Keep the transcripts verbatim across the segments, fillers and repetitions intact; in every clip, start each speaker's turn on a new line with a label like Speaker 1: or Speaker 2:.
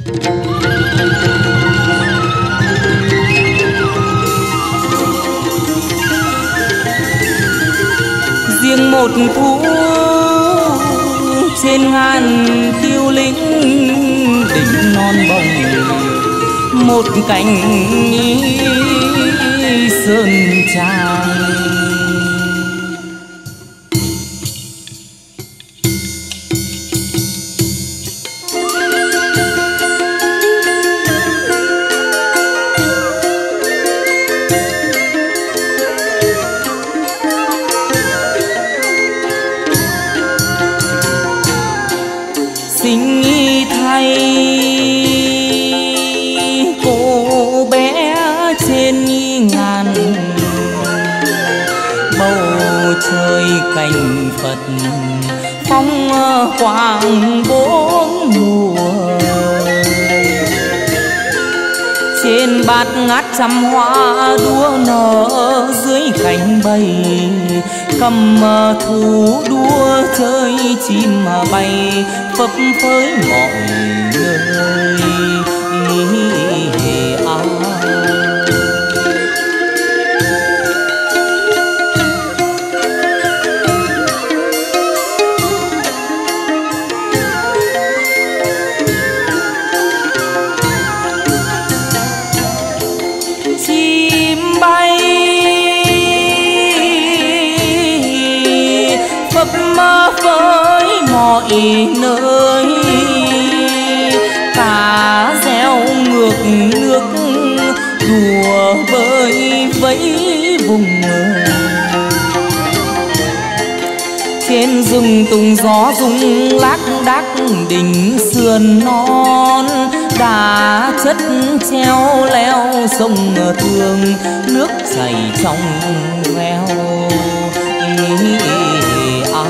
Speaker 1: riêng một thu trên ngàn tiêu linh đỉnh non bồng, một cánh sơn tràng. Sinh thay cô bé trên ngàn bầu trời cảnh Phật phong quang bốn mùa. Trên bát ngát trăm hoa đua nở dưới cánh bầy, cầm thú đua chơi chim bay phấp phới mọi nơi. À. Chim bay phấp với mọi nơi, cá reo ngược nước đùa bơi vẫy vùng. Trên rừng tùng gió rung lác đác đỉnh sườn non, đá chất treo leo sông Thương nước chảy trong veo. À.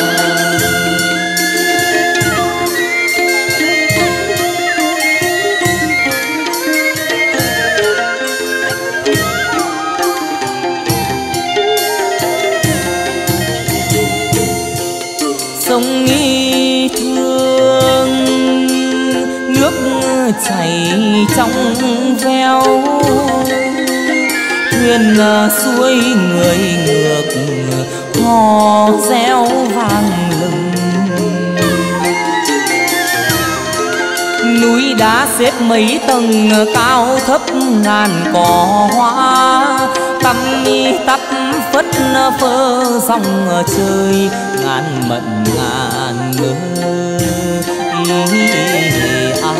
Speaker 1: Sông nghi thương nước chảy trong veo, thuyền xuôi người ngược hò reo vang lừng. Núi đá xếp mấy tầng cao thấp ngàn cỏ hoa, tăm tắp phất phơ dòng trời ngàn mận ngàn mơ. À.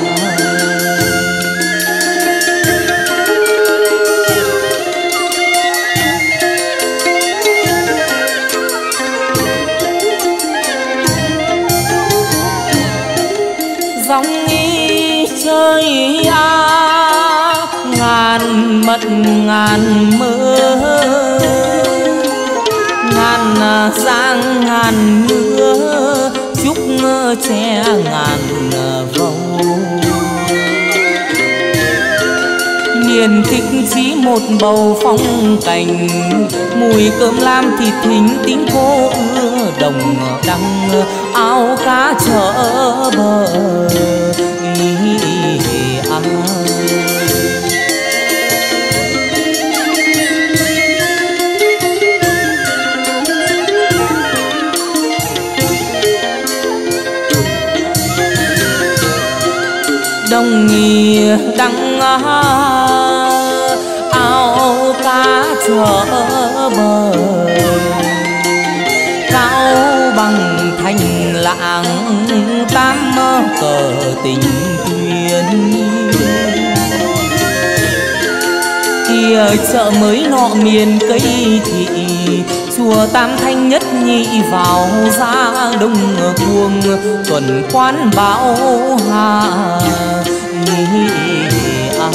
Speaker 1: Dòng nghi chơi a ngàn mận ngàn mơ, ngàn giang ngàn mưa chúc che ngàn vầu. Miền thích chỉ một bầu phong cảnh, mùi cơm lam thịt thính tính cô ưa đồng đăng áo cá chở bờ. À. Đồng nghĩa đăng áo cá chở bờ, cao bằng thành lạng tám cờ tình tuyên. Kia chợ mới nọ miền cây thị, chùa Tam Thanh nhất nhị vào ra đông cuồng, tuần quán báo hà. À.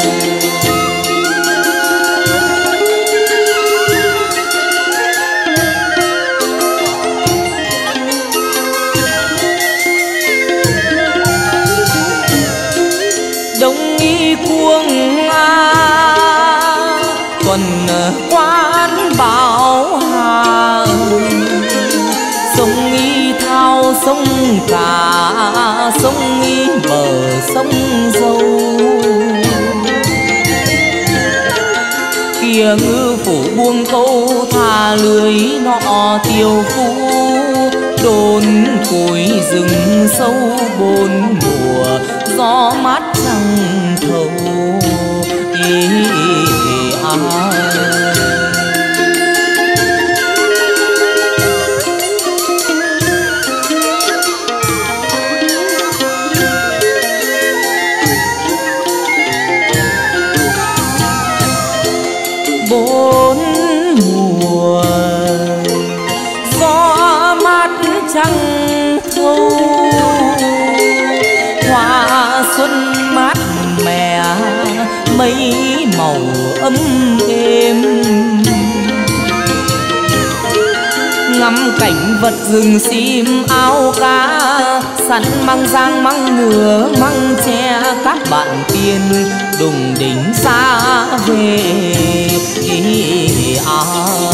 Speaker 1: Đông nghi cuồng a tuần quán bảo hà, sông nghi thao sông cả sông nghi bờ sông kìa ngư phủ buông câu thả lưới nọ tiêu phu đồn cối rừng sâu bốn mùa gió mát trăng thâu ý, ý, à. Bốn mùa gió mát trăng thâu hoa xuân mát mẻ mấy màu ấm êm ngắm cảnh vật rừng sim áo cá sẵn măng giang măng ngựa măng tre các bạn tiên đùng đỉnh xa về à.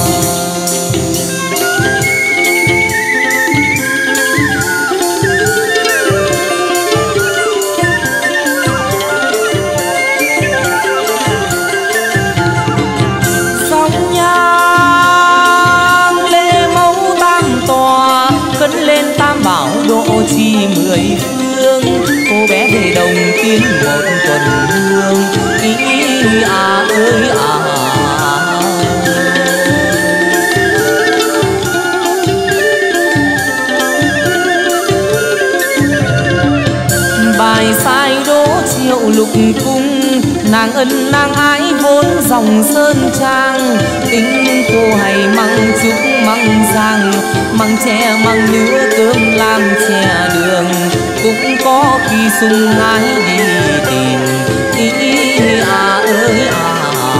Speaker 1: Sông Nhang lê mẫu tam tòa cất lên tam bảo độ chi mười phương cô bé về đồng tiên một tuần hương ý à ơi à. Bài sai đố triệu lục cung nàng ân nàng ái vốn dòng sơn trang tính cô hay măng trúc măng giang măng tre măng lứa cơm làm chè đường cũng có khi sung ái đi tìm ý à ơi à.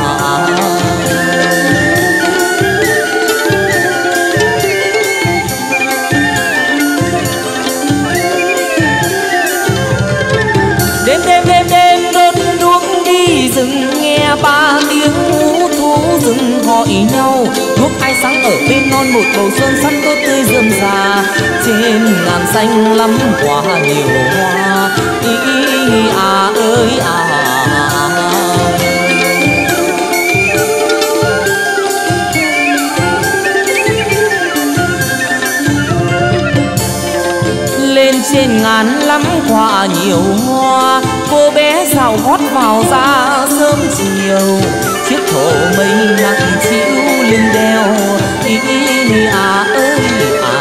Speaker 1: Đêm đêm đêm đêm đốt đuốc đi rừng nghe ba tiếng hú thú rừng hỏi nhau đuốc ai sáng ở bên non một bầu xuân săn tốt tươi rơm rà trên ngàn xanh lắm quả nhiều hoa ý à ơi à. Lên trên ngàn lắm quả nhiều hoa cô bé rào hót vào ra sớm chiều chiếc thổ mây nặng chịu lưng đeo ý à ơi à.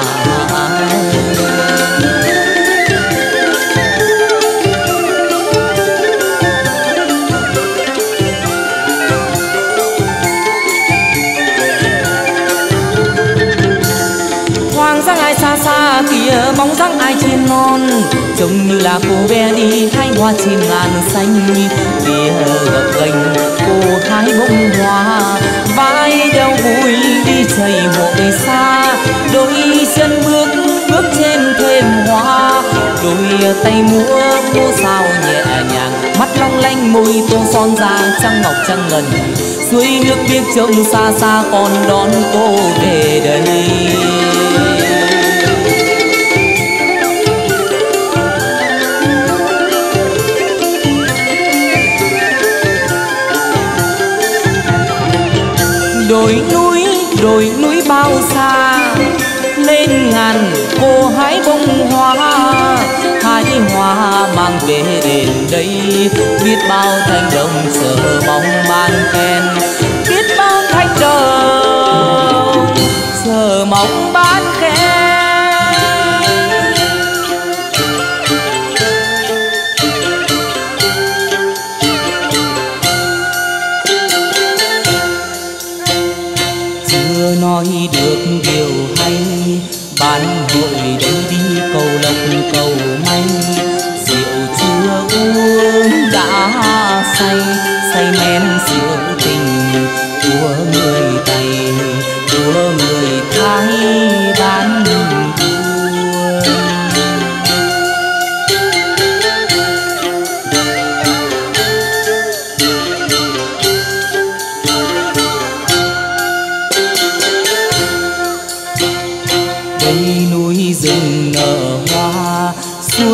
Speaker 1: Thoáng dáng ai xa xa kia bóng dáng ai trên non trông như là cô bé đi hái hoa trên ngàn xanh kia gập ghềnh cô hái bông hoa vai đeo vui đi chảy hội xa đôi chân bước bước trên thềm hoa đôi tay múa múa sao nhẹ nhàng mắt long lanh môi tô son da trăng ngọc trăng ngần suối nước biếc trông xa xa còn đón cô về đây. Đồi núi đồi núi bao xa lên ngàn cô hái bông hoa hái hoa mang về đền đây biết bao thanh đồng chờ mong ban khen biết bao thanh đồng chờ mong ban khen. Nói được điều hay bán hội đây đi cầu lộc cầu may rượu chưa uống đã say say men rượu tình của người Tây của người Thái bán buôn.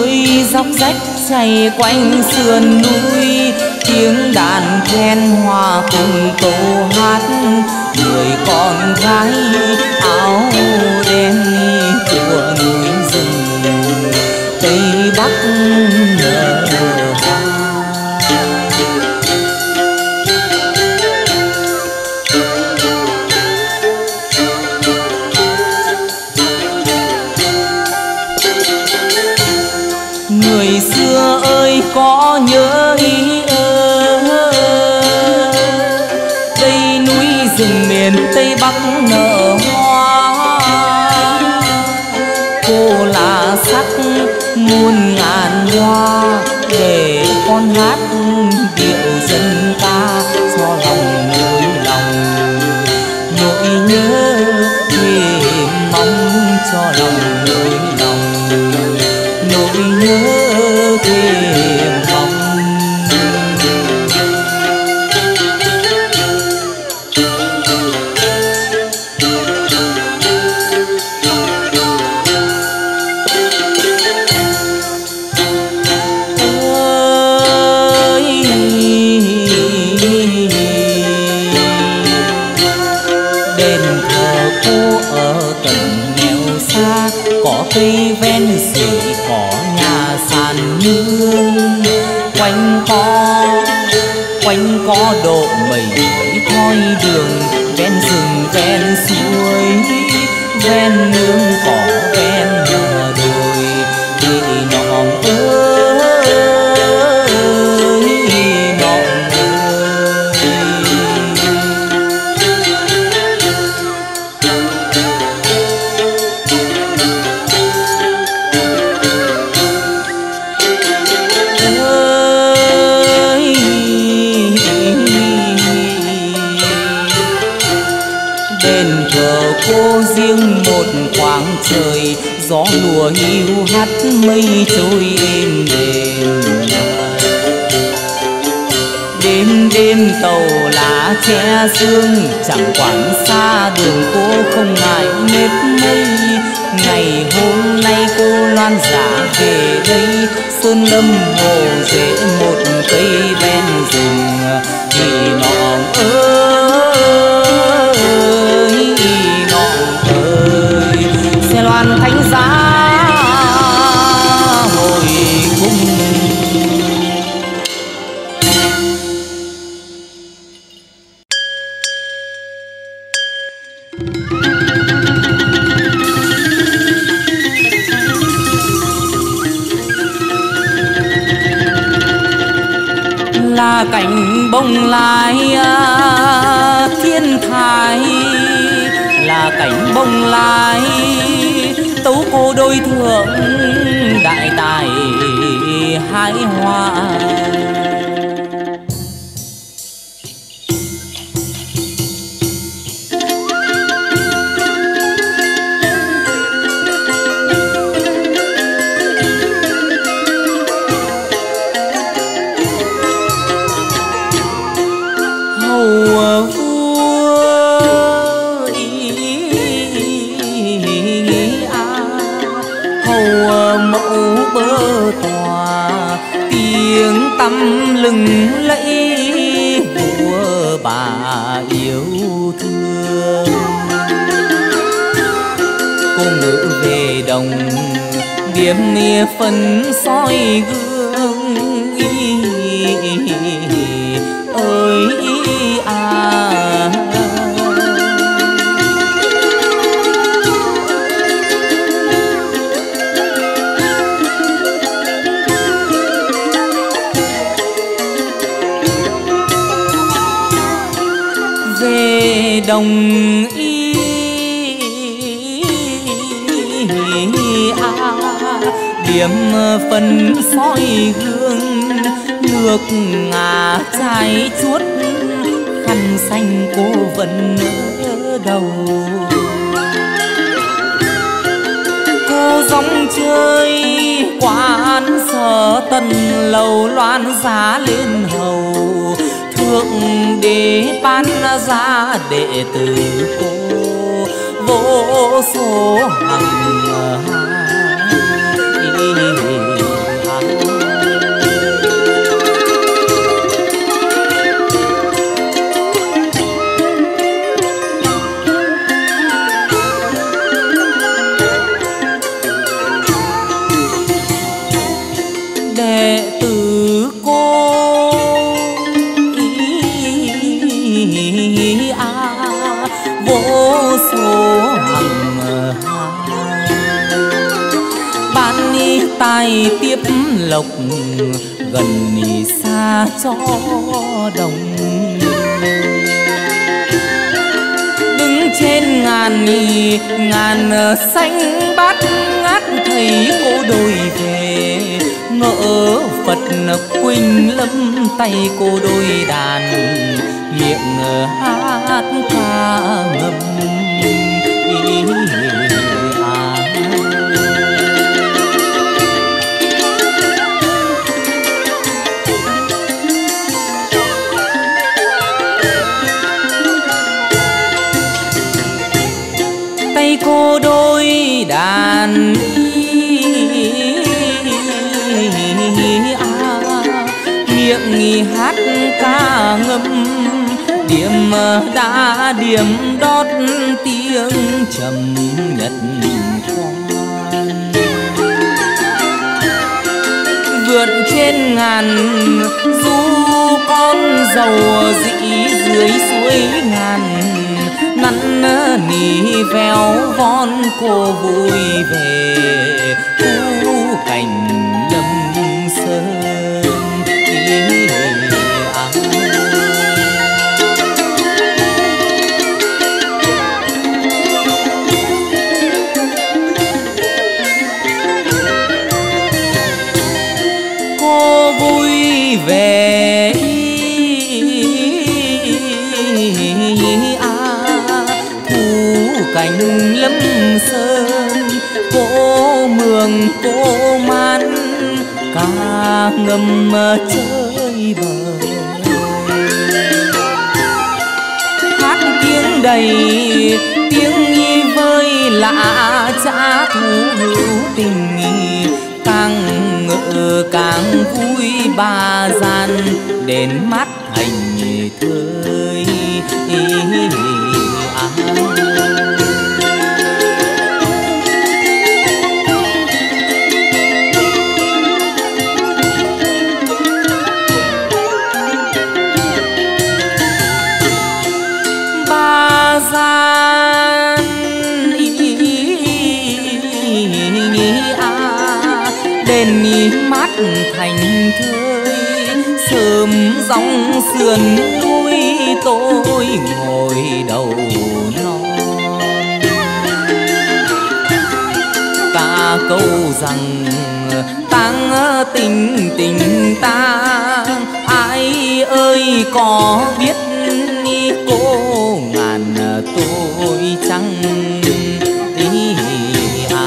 Speaker 1: suối dốc rách chảy quanh sườn núi, tiếng đàn khen hòa cùng câu hát. Người con gái áo đen của núi rừng Tây Bắc nở hoa. Người xưa ơi có nhớ ý ơ, đây núi rừng miền Tây Bắc nở hoa. Cô là sắc muôn ngàn hoa, để con hát điệu dân ca cho lòng nỗi lòng. Nỗi nhớ thề mong cho lòng nỗi lòng, nỗi nhớ thề mong. Cây ven xỉ có nhà sàn nương, quanh co quanh co độ mây thoi đường, ven rừng ven suối ven nương cỏ ven đồi. Thì nọng ơi nọng cô riêng một khoảng trời, gió lùa hiu hắt mây trôi êm đềm. Đêm đêm tàu lá che sương, chẳng quản xa đường cô không ngại mệt mây. Ngày hôm nay cô loan giả về đây, sơn lâm hồ rễ một cây ven rừng. Thì nọng ơi xe loan thánh giá hồi cung. Là cảnh bông lai thiên thái, là cảnh bông lai tấu cô đôi thượng đại tài hái hoa. Tâm lừng lẫy của bà yêu thương, cô ngự về đồng điềm nia phân soi gương ơi à. Đồng y à, điểm phân soi gương nước ngà trái chuốt, khăn xanh cô vẫn ở đầu. Cô dòng chơi quán sở tần lầu loan giá lên hầu, thượng đế ban ra đệ tử cô vô số hằng ai tiếp lộc gần xa cho đồng. Đứng trên ngàn ngàn xanh bát ngát thấy cô đôi về, ngỡ Phật Quỳnh lâm tay cô đôi đàn, miệng hát ca ngâm. Tay cô đôi đàn miệng hát ca ngâm, điểm đã điểm đót tiếng trầm nhật khoan. Vượn trên ngàn du con dầu dĩ dưới suối ngàn, nắn nỉ véo von cô vui về khu cảnh lâm sơn. Cô vui về cảnh lâm sơn, cô mường cô man ca ngâm chơi bời. Hát tiếng đầy tiếng nhi vơi lạ cha thú hữu tình, càng ngỡ càng vui ba gian đến mắt thành thơi. Ba gian đền mắt thành thơi, sớm dòng sườn núi tôi ngồi đầu non. Ta câu rằng tang tình tình tang, ai ơi có biết cô ngàn tôi chẳng đi à.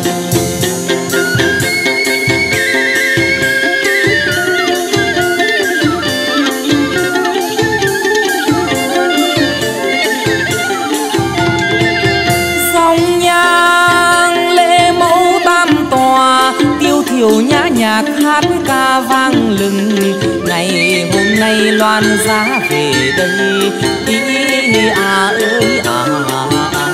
Speaker 1: Dòng nhang lễ mẫu tam tòa, tiêu thiểu nhã nhạc hát ca vang lừng. Ngày hôm nay loan giá về đây, ý à ơi à, à.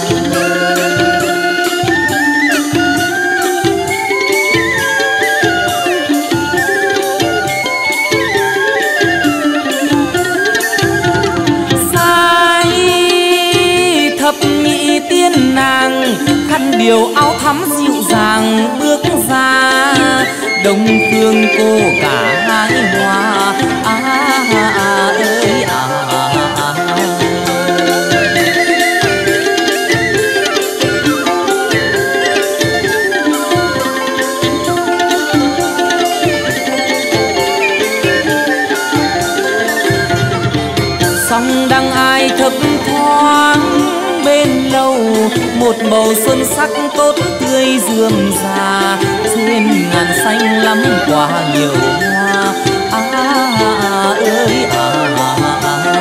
Speaker 1: Sai thập nhị tiên nàng, khăn điều áo thắm dịu dàng bước ra, đông phương cô cả hai hoa à, à, à ơi à, à, à. Song đăng ai thấp thoáng bên lâu, một bầu xuân sắc tốt tươi rườm rà, trên ngàn xanh lắm quả nhiều hoa à, à ơi à, à, à.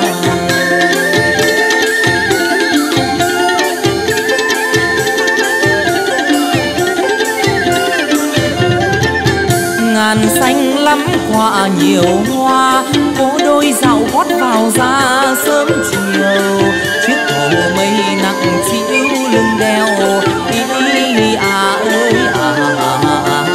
Speaker 1: Ngàn xanh lắm quả nhiều hoa, cô đôi dạo gót vào ra sớm chiều, chiếc hồ mây nặng chịu lưng đeo ý à ơi à, à, à.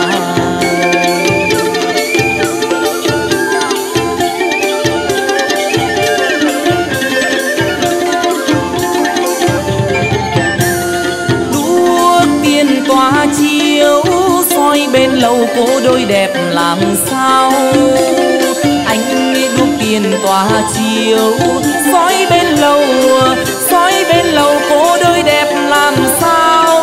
Speaker 1: Đuốc tiền tỏa chiếu soi bên lầu cô đôi đẹp làm sao. Anh đuốc tiền tỏa chiếu, soi bên lầu, soi bên lầu cô đôi đẹp làm sao.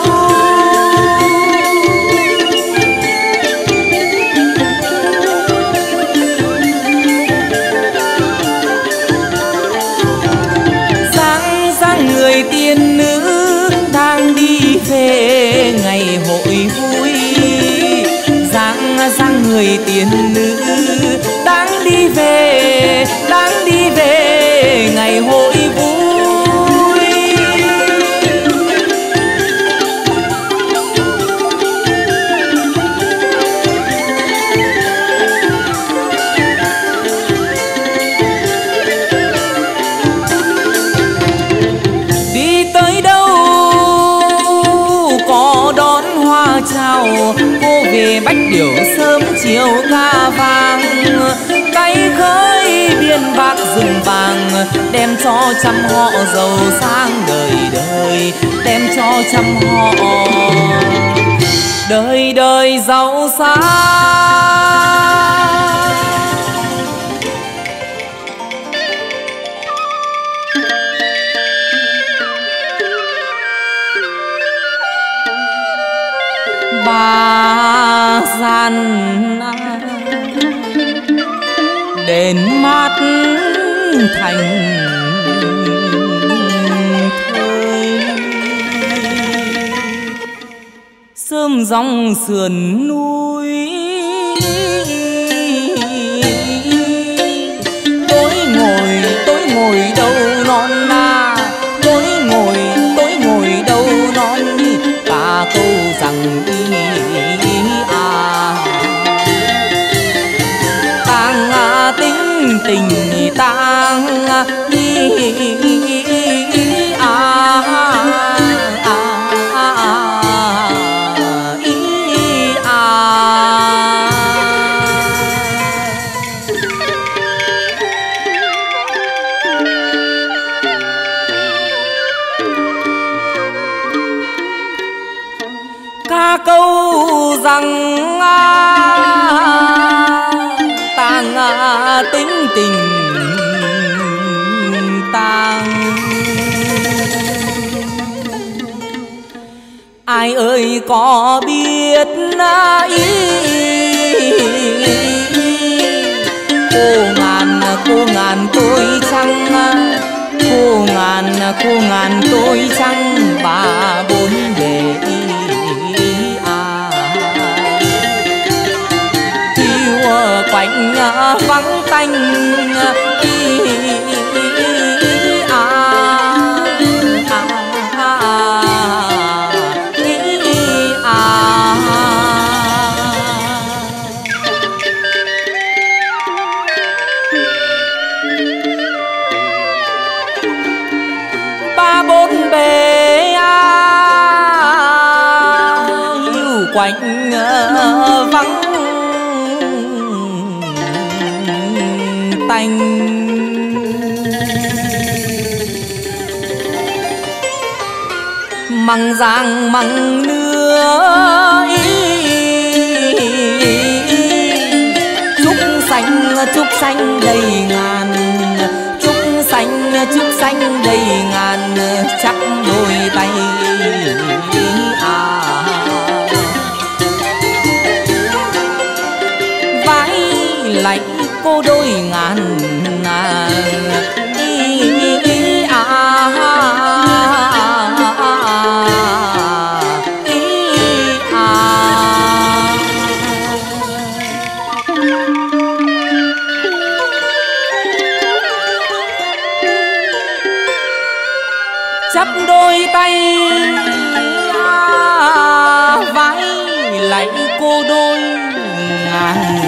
Speaker 1: Dáng dáng người tiên nữ đang đi về ngày hội vui. Dáng dáng người tiên nữ đang đi về, đang đi về ngày hội vui. Đi tới đâu có đón hoa chào, cô về Bách Điểu sớm chiều ca vàng. Tay khơi biên bạc rừng vàng, đem cho trăm họ giàu sang đời đời, đem cho trăm họ đời đời giàu sang. Ba gian đến mát thành thơi, sớm dòng sườn núi. Tối ngồi tối ngồi đâu non na, tối ngồi tối ngồi đâu non, cả câu rằng tính tình tang đi à, à, à, à, ý à. Ca câu rằng tang tính tình tang. Ai ơi có biết ý cô ngàn cô ngàn tôi chăng, cô ngàn cô ngàn tôi chăng ba bốn bề quạnh vắng tanh ý, à, à, à, ý, à. Ba bốn bề à, hiu quạnh vắng tanh. Măng giang măng nưa trúc xanh trúc xanh đầy ngàn, trúc xanh trúc xanh đầy ngàn, chắc đôi tay à. Vãi lạnh cô đôi ngàn à, ý, ý, à, ý, à. Chắp đôi tay à, vái lạy cô đôi ngàn.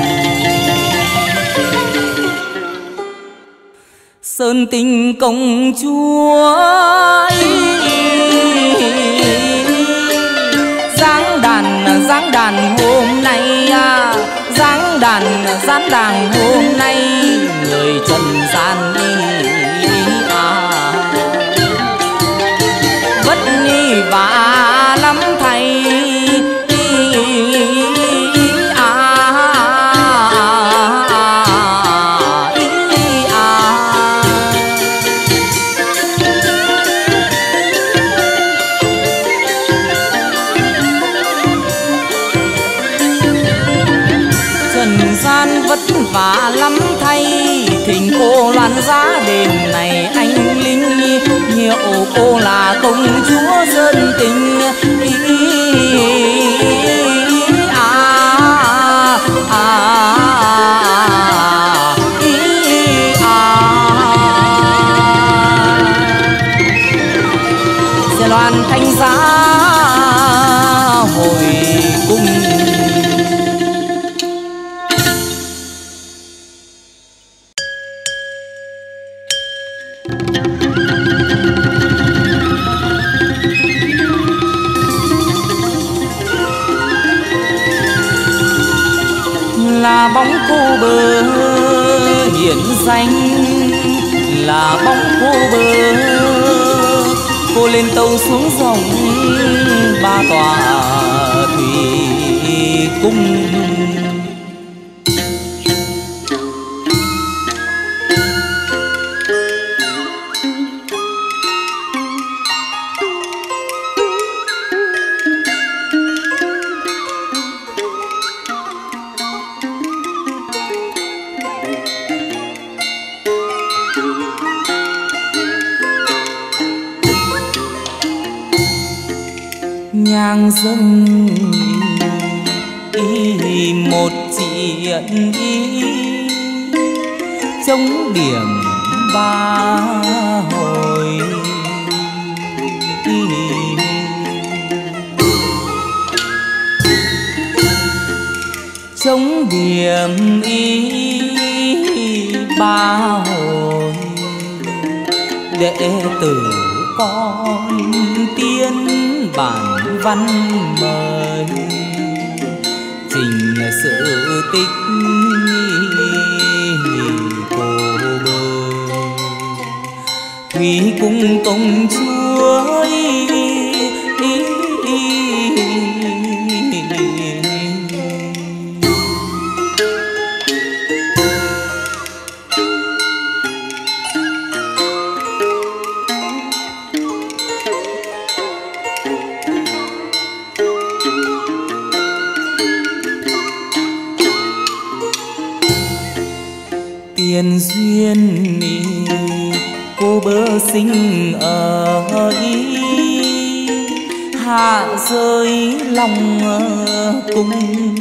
Speaker 1: Sơn tình công chúa dáng đàn dáng đàn hôm nay, dáng đàn dáng đàn hôm nay người trần gian à. Vất vả lắm thầy à. vả lắm thay. Thỉnh cô loan giá đêm này anh linh, hiệu cô là công chúa dân tình. Ý, à, à, ý, à. Sẽ loan thanh giá hồi cung. Là bóng cô bơ hiển danh, là bóng cô bơ cô lên tàu xuống dòng ba tòa thủy cung. Nhang dâng ý một chuyện ý, chống điểm ba hồi. Ý, chống điểm ý ba hồi. Đệ tử con tiên bản văn mời, trình sự tích cô bơ. Thủy cung công chúa ý, ý, ý. Tiền duyên ý, cô bơ sinh ở ý, hạ rơi lòng cung.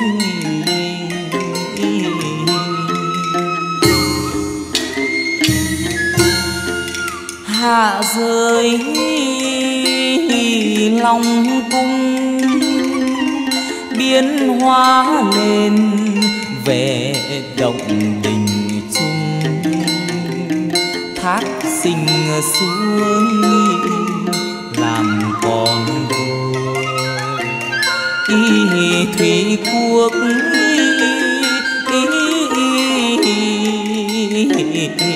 Speaker 1: Hạ rơi lòng cung, biến hóa lên vẻ động đình. Thác sinh xuống làm con đôi, ý thủy quốc ý, ý, ý, ý, ý.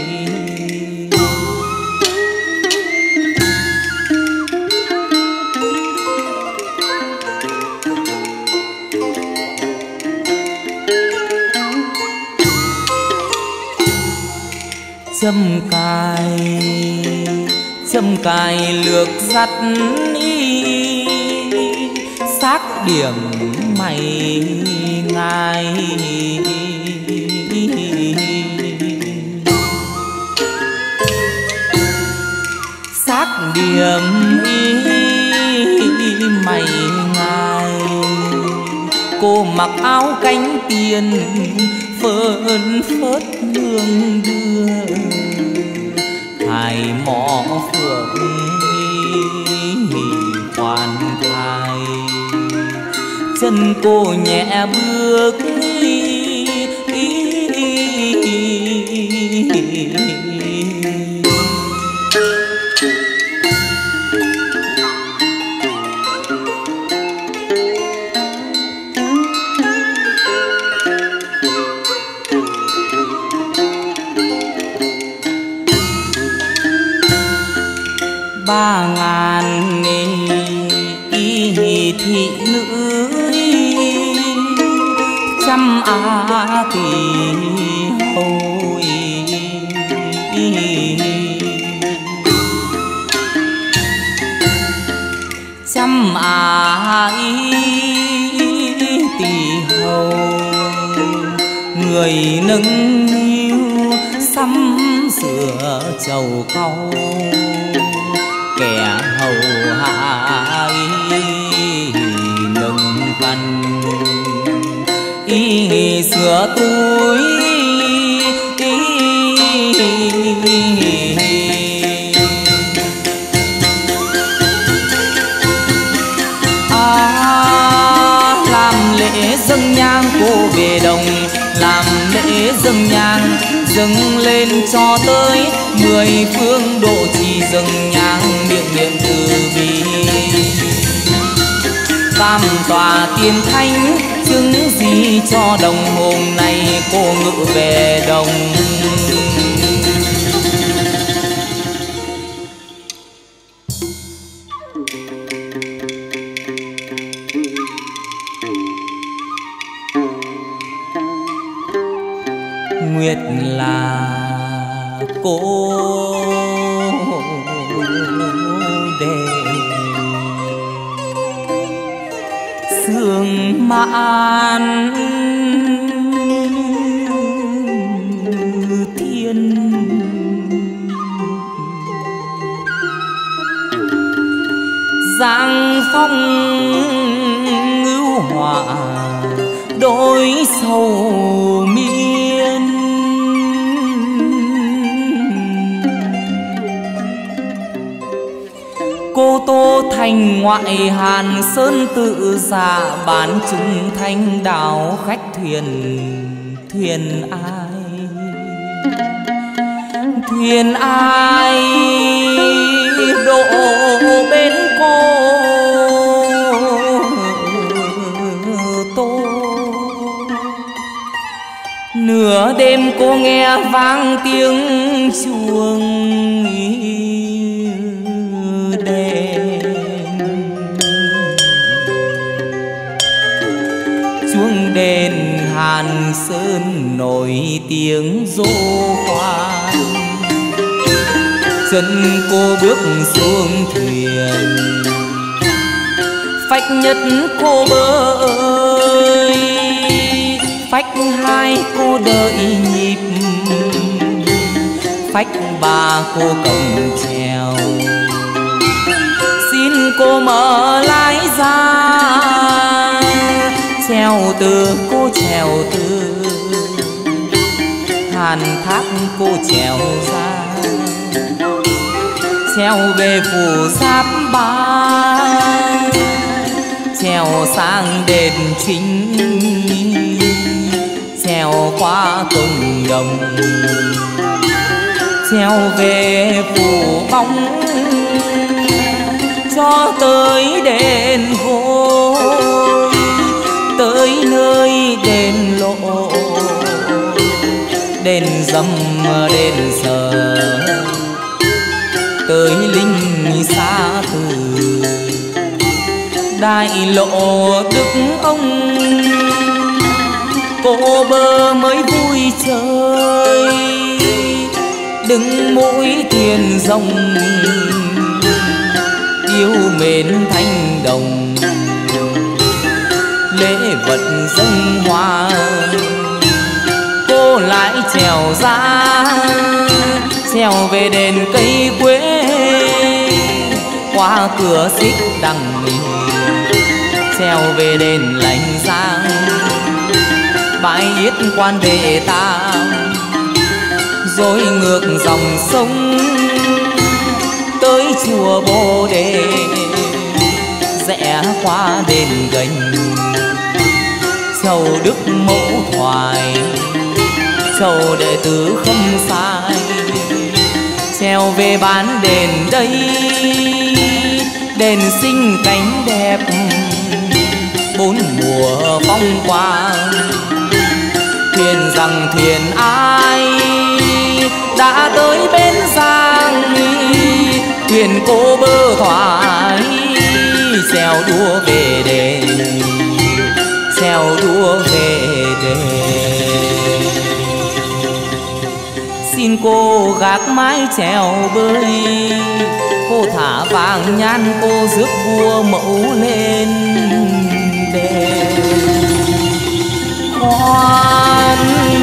Speaker 1: Châm cài châm cài lược dắt ý, sát điểm mày ngài. Sát điểm ý mày ngài. Cô mặc áo cánh tiền phơn phớt hương đưa, hai mỏ phượng khoan thai. Chân cô nhẹ bước ba ngàn y thị nữ trăm á kỳ hồi. Trăm á y tỷ hầu người nâng niu sắm sửa chầu cau, kẻ hầu hạ nâng căn y sửa túi. Dâng nhang cô về đồng, làm lễ dâng nhang dâng lên cho tới mười phương độ trì. Dâng nhang miệng niệm từ bi, tam tòa tiên thánh chứng gì cho đồng. Hôm nay cô ngự về đồng, nguyệt là cô đêm sương mãn thiên. Giang phong ngưu họa đôi sầu miên, cô Tô Thành ngoại Hàn Sơn tự giả bán chúng thanh đào khách thuyền. Thuyền ai thuyền ai độ bên cô Tô. Nửa đêm cô nghe vang tiếng chuông đền Hàn Sơn nổi tiếng dô khoan. Chân cô bước xuống thuyền, phách nhất cô bơi, phách hai cô đợi nhịp, phách ba cô cầm chèo. Xin cô mở lái ra, chèo từ cô chèo từ, Hàn Thác cô chèo ra, chèo về phủ Giáp Ba, chèo sang đền Chính, chèo qua Tùng Đồng, chèo về phủ Bóng, cho tới đền Hôi, tới nơi đền Lộ, đền Dầm, đền Sờ, tới Linh Xá Từ, Đại Lộ Đức Ông. Cô bơ mới vui chơi, đứng mũi thuyền rồng, yêu mến thanh đồng, lễ vật dâng hoa. Cô lại trèo ra, trèo về đền cây quế, qua cửa xích đằng, trèo về đền Lành Giang, bãi yết Quan Đệ Tam, rồi ngược dòng sông tới chùa Bồ Đề, rẽ qua đền Gành, chầu Đức Mẫu Thoại, chầu Đệ Tử Khâm Sai, trèo về bán đền đây, đền Sinh Cánh Đẹp, bốn mùa phong quang. Thuyền rằng thuyền ai đã tới bến Giang, thuyền cô bơ thoại, chèo đua về đền, chèo đua về đền. Xin cô gác mái chèo bơi, cô thả vàng nhan, cô rước vua mẫu lên đền. Khoan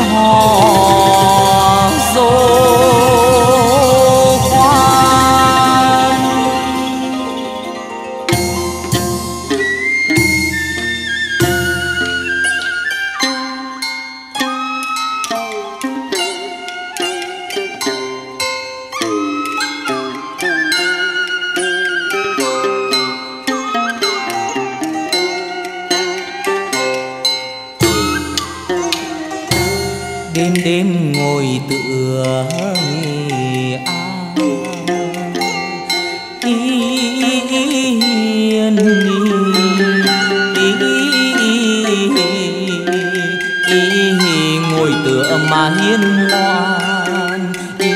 Speaker 1: đêm đêm ngồi tựa yên ngồi tựa mà hiên ngoan.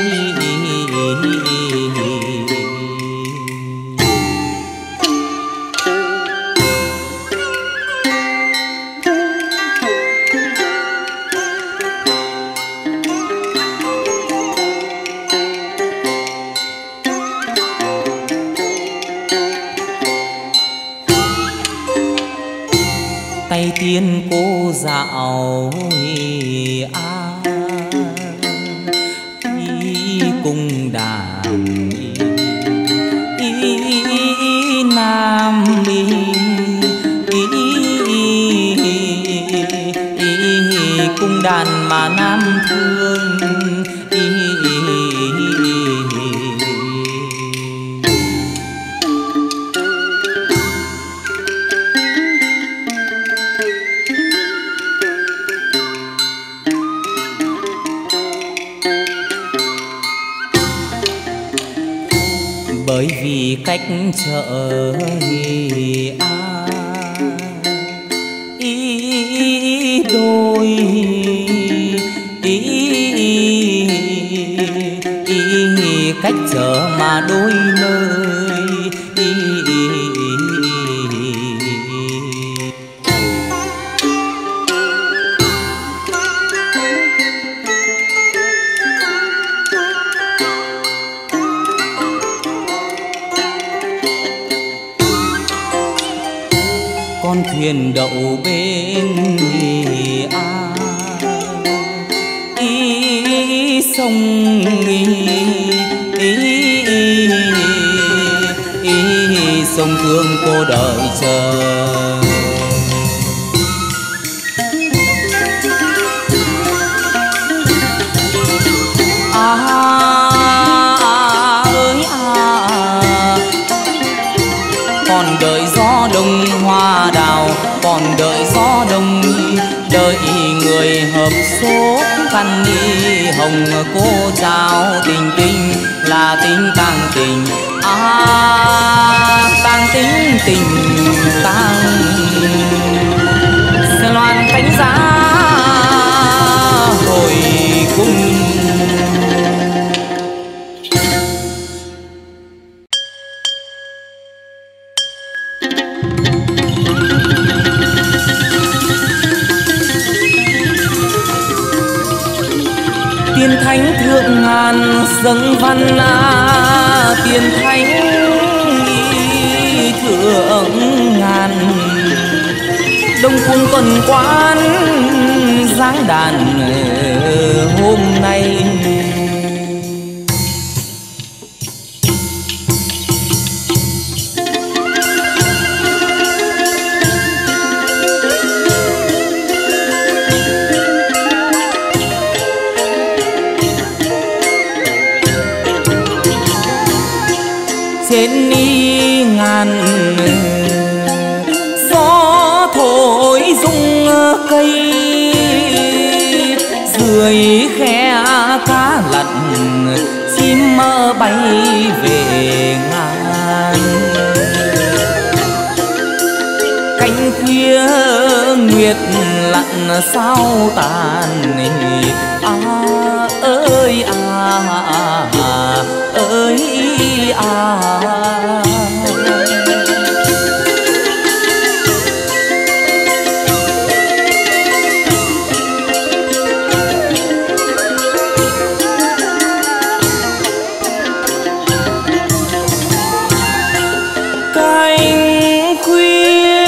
Speaker 1: Tay tiên cô dạo a y cung đàn y, y nam y, y, y, y cung đàn mà nam thương y, y, bởi vì cách chợ a ý đôi ý, ý cách chợ mà đôi nơi ý, ý, con thuyền đậu bên a ý sông ý, ý, ý, ý sông thương cô đợi chờ. À, ơi à, còn đợi gió đông hoa đào, còn đợi gió đông đợi người hợp số căn đi hồng cô chào tình tình là tình tang tình à tang tính tình tang sẽ loan cánh giá hồi cung. Tiên thánh thượng ngàn dâng văn a tiên thánh thượng ngàn đông cung tuần quán giáng đàn hôm nay. Trên ni ngàn gió thổi rung cây dưới khe cá lặn chim mơ bay về ngàn. Cánh khuya nguyệt lặn sao tàn à ơi à, à ơi à. Cánh khuya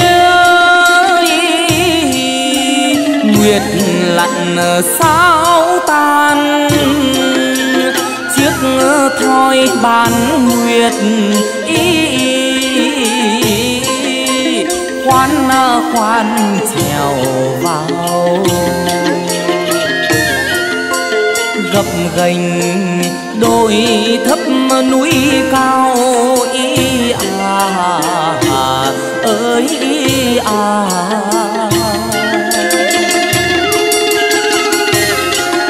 Speaker 1: nguyệt lặn sao tan chiếc thoi bán nguyệt ý khoan khoan trèo vào gập ghềnh đồi thấp núi cao ý à, à ơi ý à.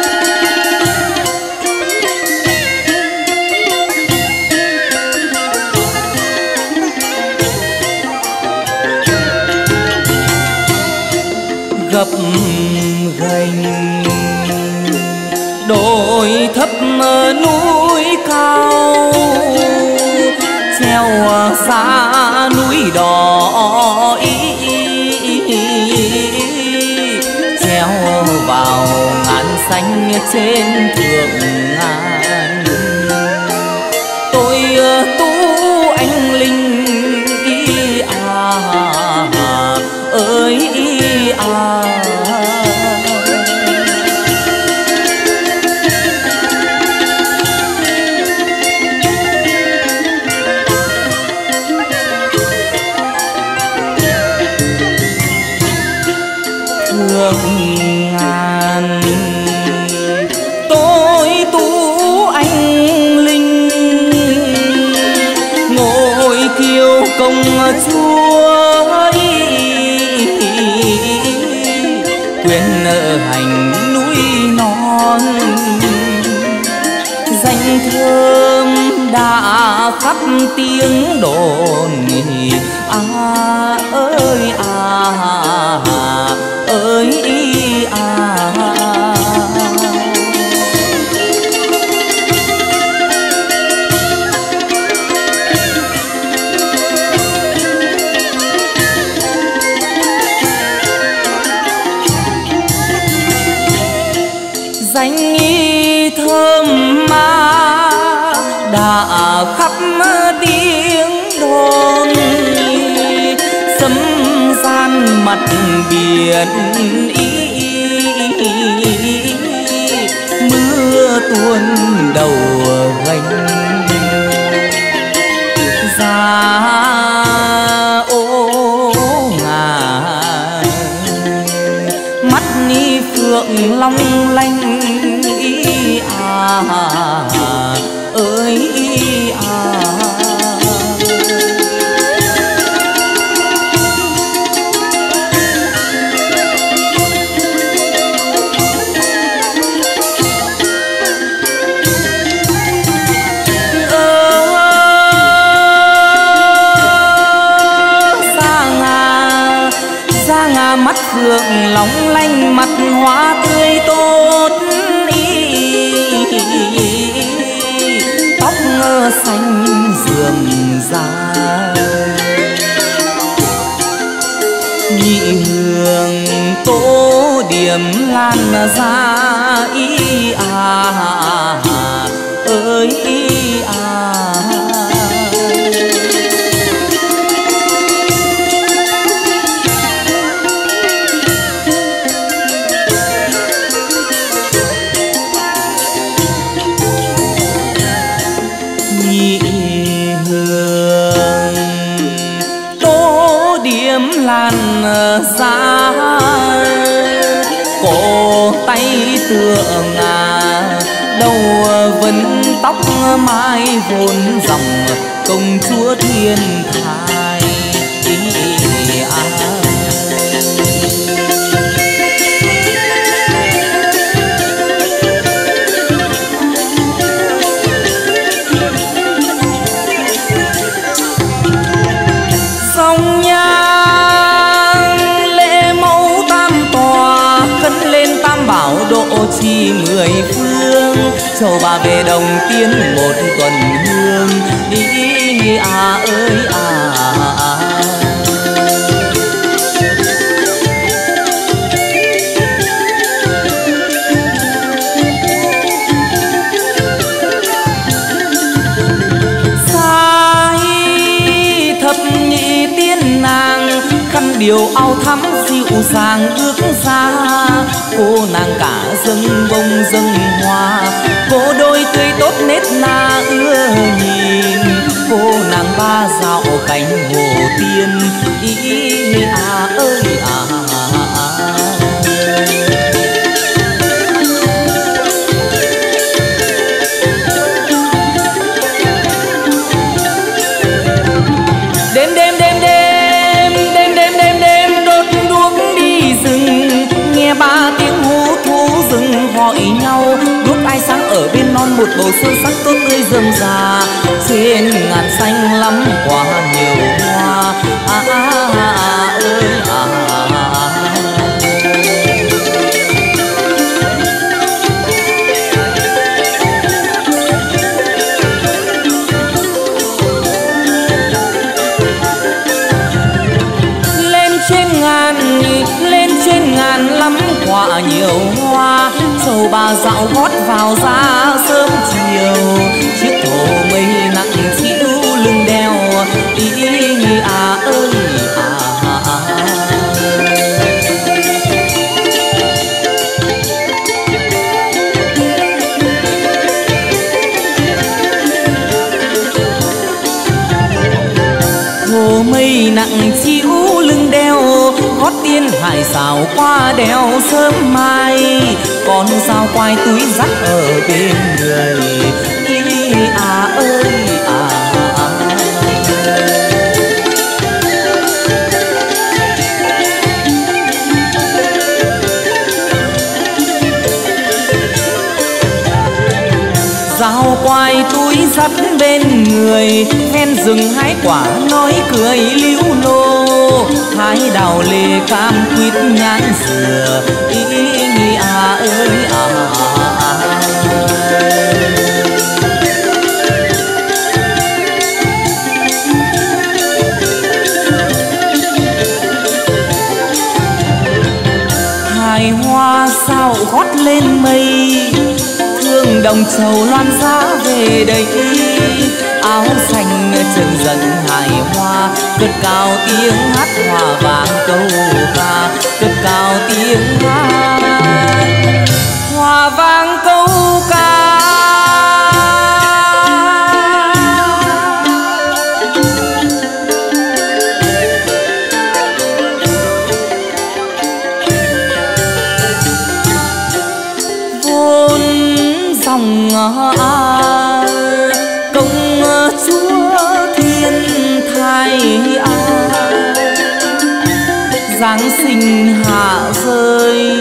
Speaker 1: đồi thấp núi cao, treo xa núi đỏ ý, treo vào ngàn xanh trên thượng ngàn. Tôi tu anh linh ý à ơi ý à. Thượng ngàn tôi tu anh linh, ngồi kiêu công chúa quyền nợ hành núi non. Danh thơm đã khắp tiếng đồn à ơi à ơi à. Danh y thơm ma đã khắp tiếng đồn, sấm gian mặt biển ý, mưa tuôn đầu gánh ra ô ngàn. Mắt ni phượng long lanh ý à ơi ý à. Mắt phượng long lanh, mặt hoa tươi tốt ý, tóc ngơ xanh rườm rà. Nhị hương tô điểm lan ra ý à ơi ý à. Lan ra cổ tay tựa ngà, đầu vấn tóc mai vốn dòng công chúa thiên thai à. Sông bảo độ trì mười phương, châu bà về đồng tiên một tuần hương đi à ơi à, à. Sai thập nhị tiên nàng, khăn điều áo thắm dịu dàng ước ra. Cô nàng cả dâng bông dâng hoa, cô đôi tươi tốt nết na ưa nhìn. Cô nàng ba dạo cánh hồ tiên ý à ơi à, à. Đêm đêm đêm đêm đêm đêm đêm đêm đốt đuốc đi rừng, nghe ba tiếng hú thú rừng gọi nhau. Đuốc ai sáng ở bên non, một bầu xuân sắc tốt tươi rơm rà. Trên ngàn xanh lắm quả nhiều hoa à, à, à, ơi à, à. chiều bà dạo gót vào ra sớm chiều, chiếc thổ mây nặng chịu lưng đeo ý à ơi à, à, à. Hồ mây nặng chịu lưng đeo, gót tiên hải xào qua đèo sớm mai, con sao quai túi dắt ở bên người ý à ơi à, à. Dao quai túi dắt bên người, ven rừng hái quả nói cười líu lô, hái đào lê cam quýt nhãn dừa ý à ơi à, à, à. Hài hoa sao gót lên mây, thương đồng trầu loan giá về đây, áo xanh trần dần hài hoa, cất cao tiếng hát hòa vang câu ca, cất cao tiếng hát hòa vang câu ca. Dòng à, công chúa thiên thai à, giáng sinh hạ rơi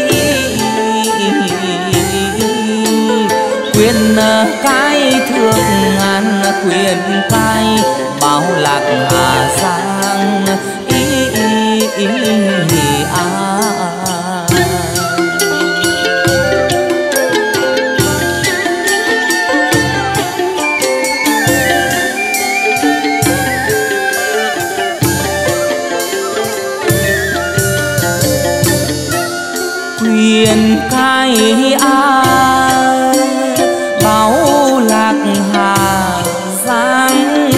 Speaker 1: quyền cái thượng ngàn quyền cái bảo lạc hà giang ý, ý, ý, ý à. Quyền cái a bảo lạc hà giang,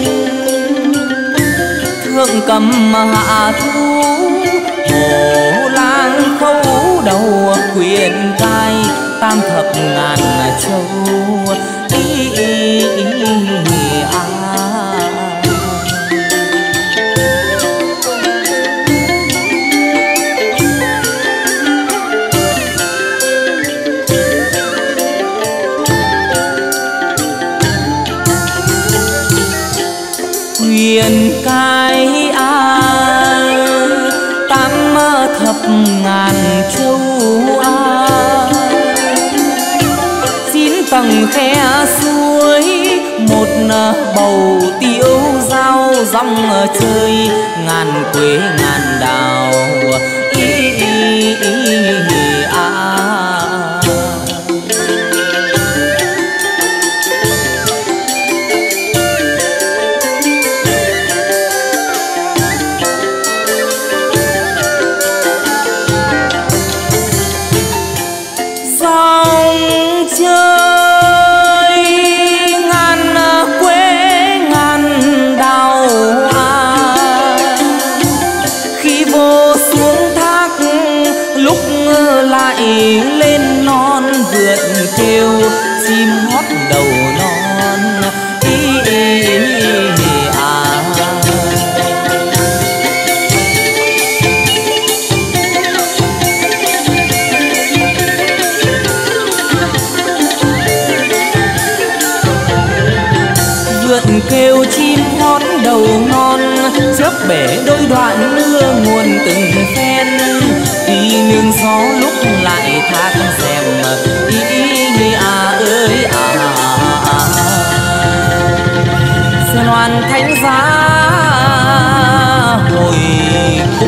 Speaker 1: thượng cầm hạ thu hồ lang khấu đầu, quyền cái tam thập ngàn châu ý, ý, ý, ý à. Quyền cái a tam thập ngàn châu a, chín tầng khe suối một bầu tiêu dao rong chơi, ngàn quế ngàn đào ý, ý, ý, ý à. Lên non vượt kêu chim hót đầu non ý, ý, ý, ý à. Vượt kêu chim hót đầu non, chớp bể đôi đoạn mưa nguồn từng phen, đi nương gió lúc lại thác rèm ý người à ơi à, à, à. Sơn loan thánh giá hồi cung.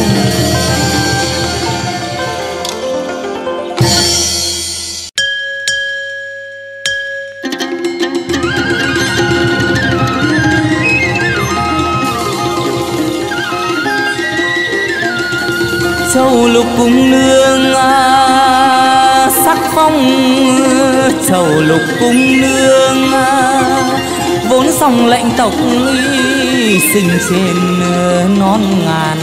Speaker 1: Châu lục cung nương à, sắc phong chầu lục cung nương, vốn song lệnh tộc y sinh trên non ngàn.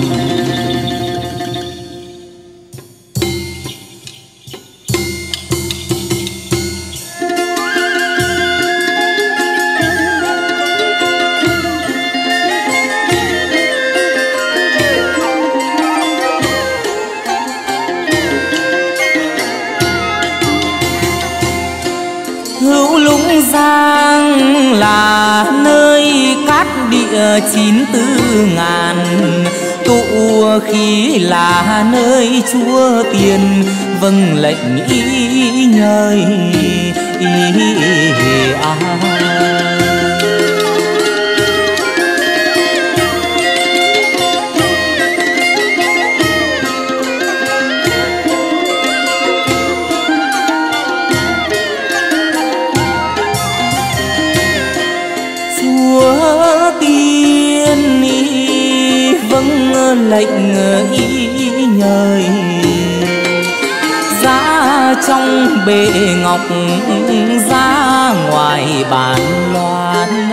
Speaker 1: Hữu Lũng Giang là nơi cát địa chín tư ngàn, tụ khí là nơi chúa tiền vâng lệnh ý nhơi ý à. Tiên ý vâng lệnh ý nhời, ra trong bệ ngọc ra ngoài bàn loan.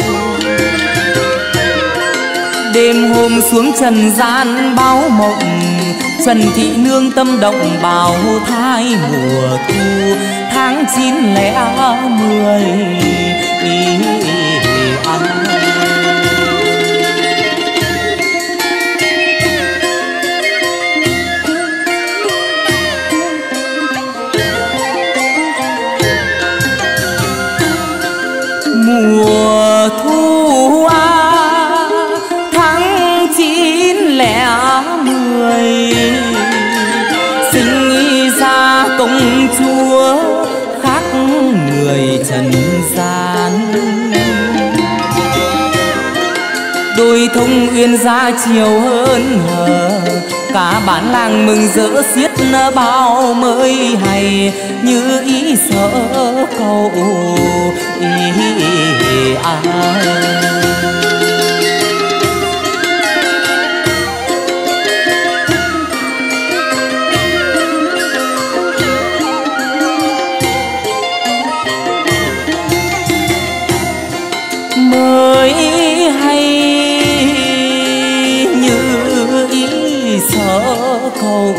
Speaker 1: Đêm hôm xuống trần gian báo mộng, Trần Thị Nương tâm động bào thai mùa thu, tháng chín lẻ mười ý à. Mùa thu à, tháng chín lẻ mười, sinh ra công chúa khác người trần gian. Đôi thông uyên ra chiều hơn hờ, cả bản làng mừng rỡ xiết bao mới hay, như ý sợ cầu ý à. Mới hay như ý sợ cầu,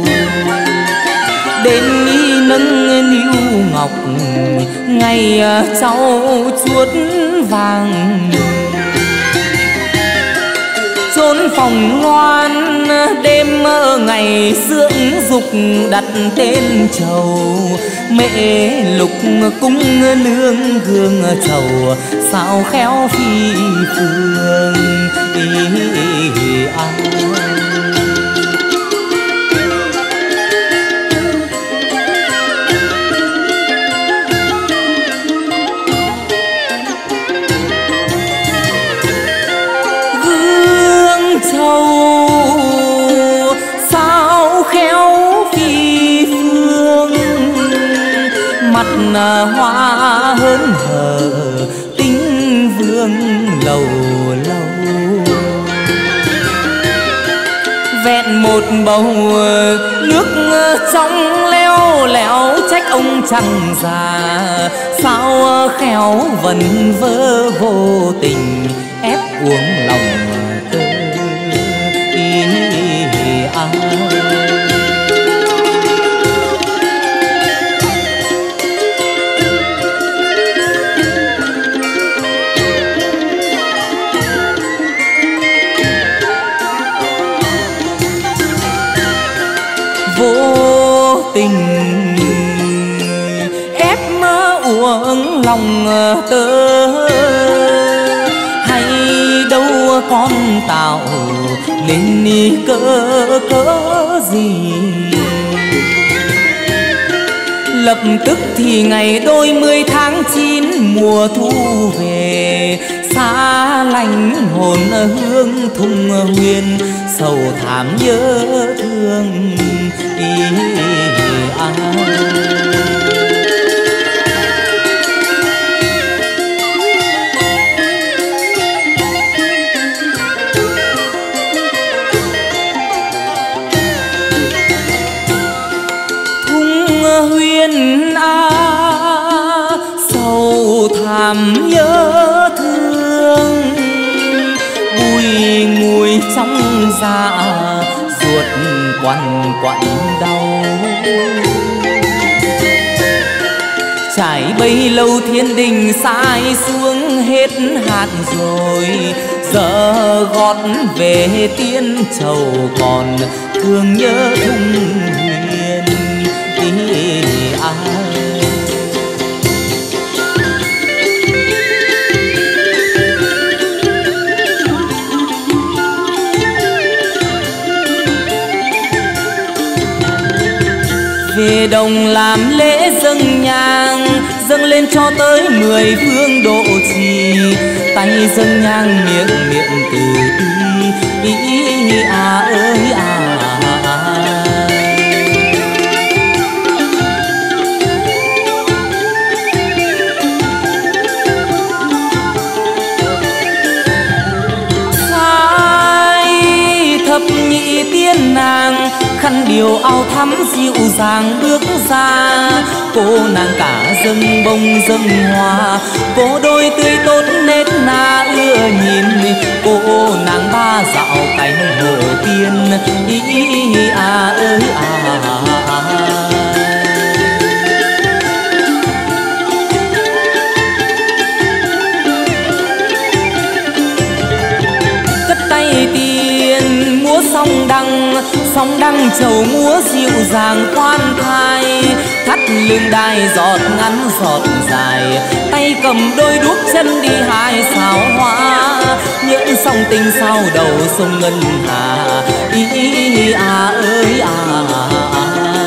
Speaker 1: đến ý nâng niu ngọc ngày cháu chuốt vàng. Trốn phòng ngoan đêm mơ ngày dưỡng dục đặt tên trầu, mẹ lục cung nương gương trầu sao khéo phi phương ý à. Châu sao khéo phi phương, mặt hoa hớn hở tính vương lầu lâu. Vẹn một bầu nước trong leo lẽo trách ông chẳng già, sao khéo vần vơ vô tình ép uống lòng à. Vô tình ép mơ uống lòng tơ, hay đâu con tạo nên ni cỡ cỡ gì. Lập tức thì ngày đôi mươi tháng chín mùa thu về, xa lánh hồn hương thung huyền, sầu thảm nhớ thương ý à. làm nhớ thương, bùi ngùi trong dạ ruột quằn quặn đau. Trải bấy lâu thiên đình sai xuống hết hạt rồi, giờ gót về tiên trầu còn thương nhớ thung huyền ý ai. Về đồng làm lễ dâng nhang, dâng lên cho tới mười phương độ trì, tay dâng nhang miệng miệng từ bi ý, ý à ơi à. Thập nhị tiên nàng khăn điều áo thắm dịu dàng bước ra, cô nàng cả dâng bông dâng hoa, cô đôi tươi tốt nét na ưa nhìn, cô nàng ba dạo cánh hồ tiên ý, ý à ơi à, à, à. Cất tay tiền múa song đăng, song đăng trầu múa dịu dàng khoan thai, thắt lưng đai giọt ngắn giọt dài, tay cầm đôi đuốc chân đi hai sao hoa, nhẫn song tình sao đầu sông ngân hà ý, ý à ơi à, à.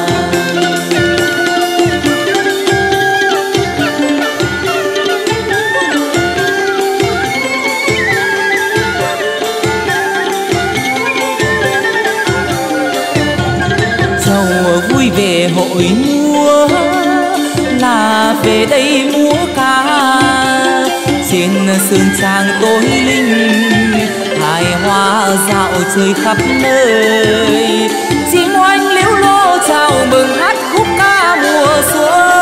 Speaker 1: Vui về hội múa là về đây múa ca, trên sườn tràng tối linh hài hoa dạo chơi khắp nơi, chim oanh liễu lô chào mừng hát khúc ca mùa xuân.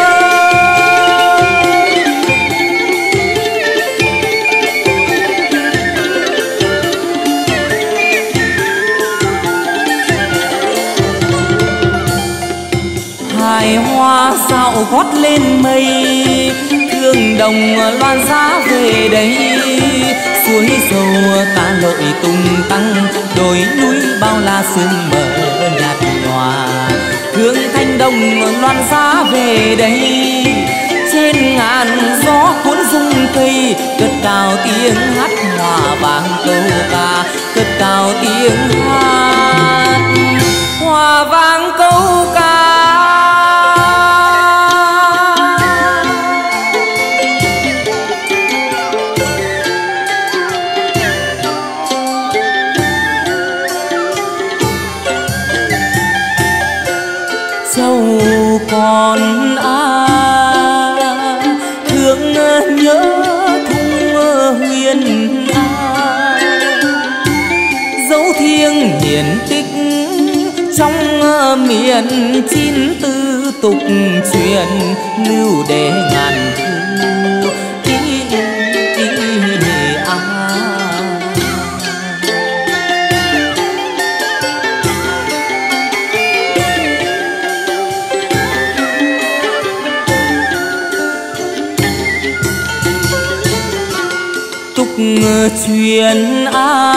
Speaker 1: Hài hoa dạo gót lên mây, thương đồng loan giá về đây, suối dầu ta lội tung tăng, đồi núi bao la sương mờ nhạt nhòa, thương thanh đồng loan giá về đây, trên ngàn gió cuốn rung cây, cất cao tiếng hát hòa vang câu ca, cất cao tiếng hát hòa vang câu ca. Còn à thương nhớ thung huyền à, dấu thiêng hiển tích trong miền chín tư tục truyền lưu để ngàn thu ý, ý, ý, à. Truyền a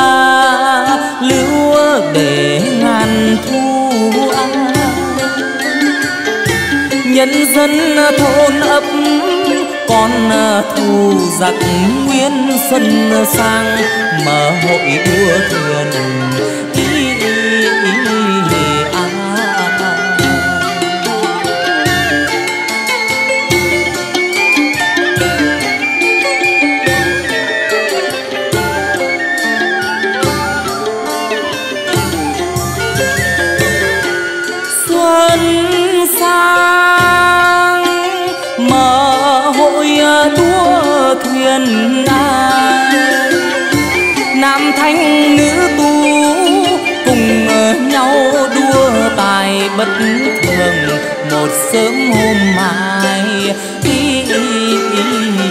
Speaker 1: lưu để ngàn thu a, nhân dân thôn ấp con thù giặc nguyên xuân sang, mở hội đua thuyền ý, ý, ý, à. Đua thuyền a, nam thanh nữ tu cùng nhau đua tài bất thường, một sớm hôm mai ý, ý, ý.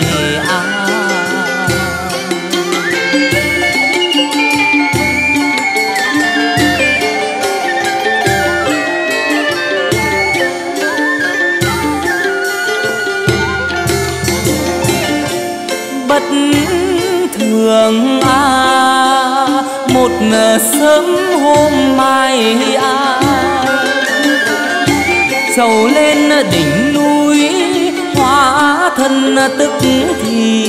Speaker 1: sớm hôm mai ai trầu lên đỉnh núi hóa thân tức thì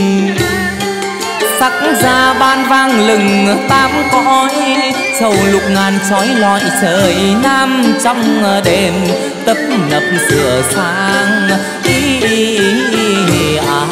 Speaker 1: sắc ra ban vang lừng tám cõi trầu lục ngàn chói lọi trời nam trong đêm tấp nập sửa sang ý, ý, ý, à.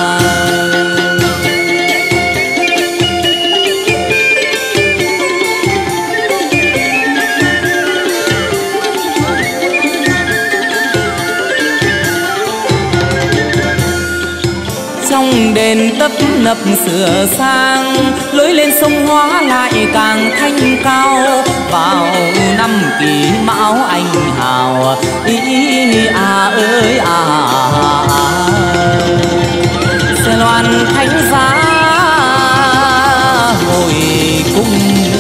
Speaker 1: Trong đền tấp nập sửa sang lối lên sông Hóa lại càng thanh cao vào năm kỷ mão anh hào ý à ơi à, à. Xe loan thánh giá hồi cung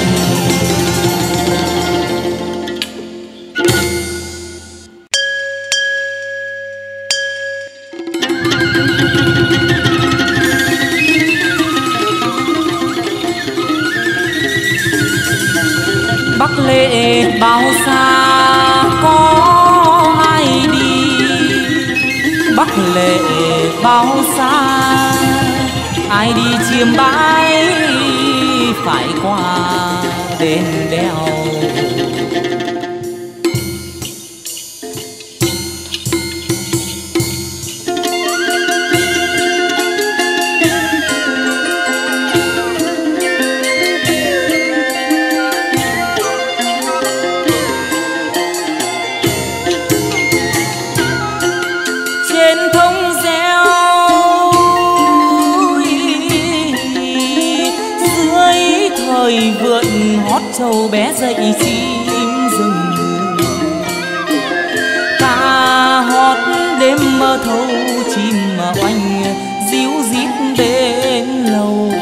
Speaker 1: Bắc lệ bao xa có ai đi Bắc lệ bao xa ai đi chiêm bái phải qua đền đèo vượn hót trâu bé dậy chim rừng ca hót đêm mơ thâu chim mà oanh díu dít bên lầu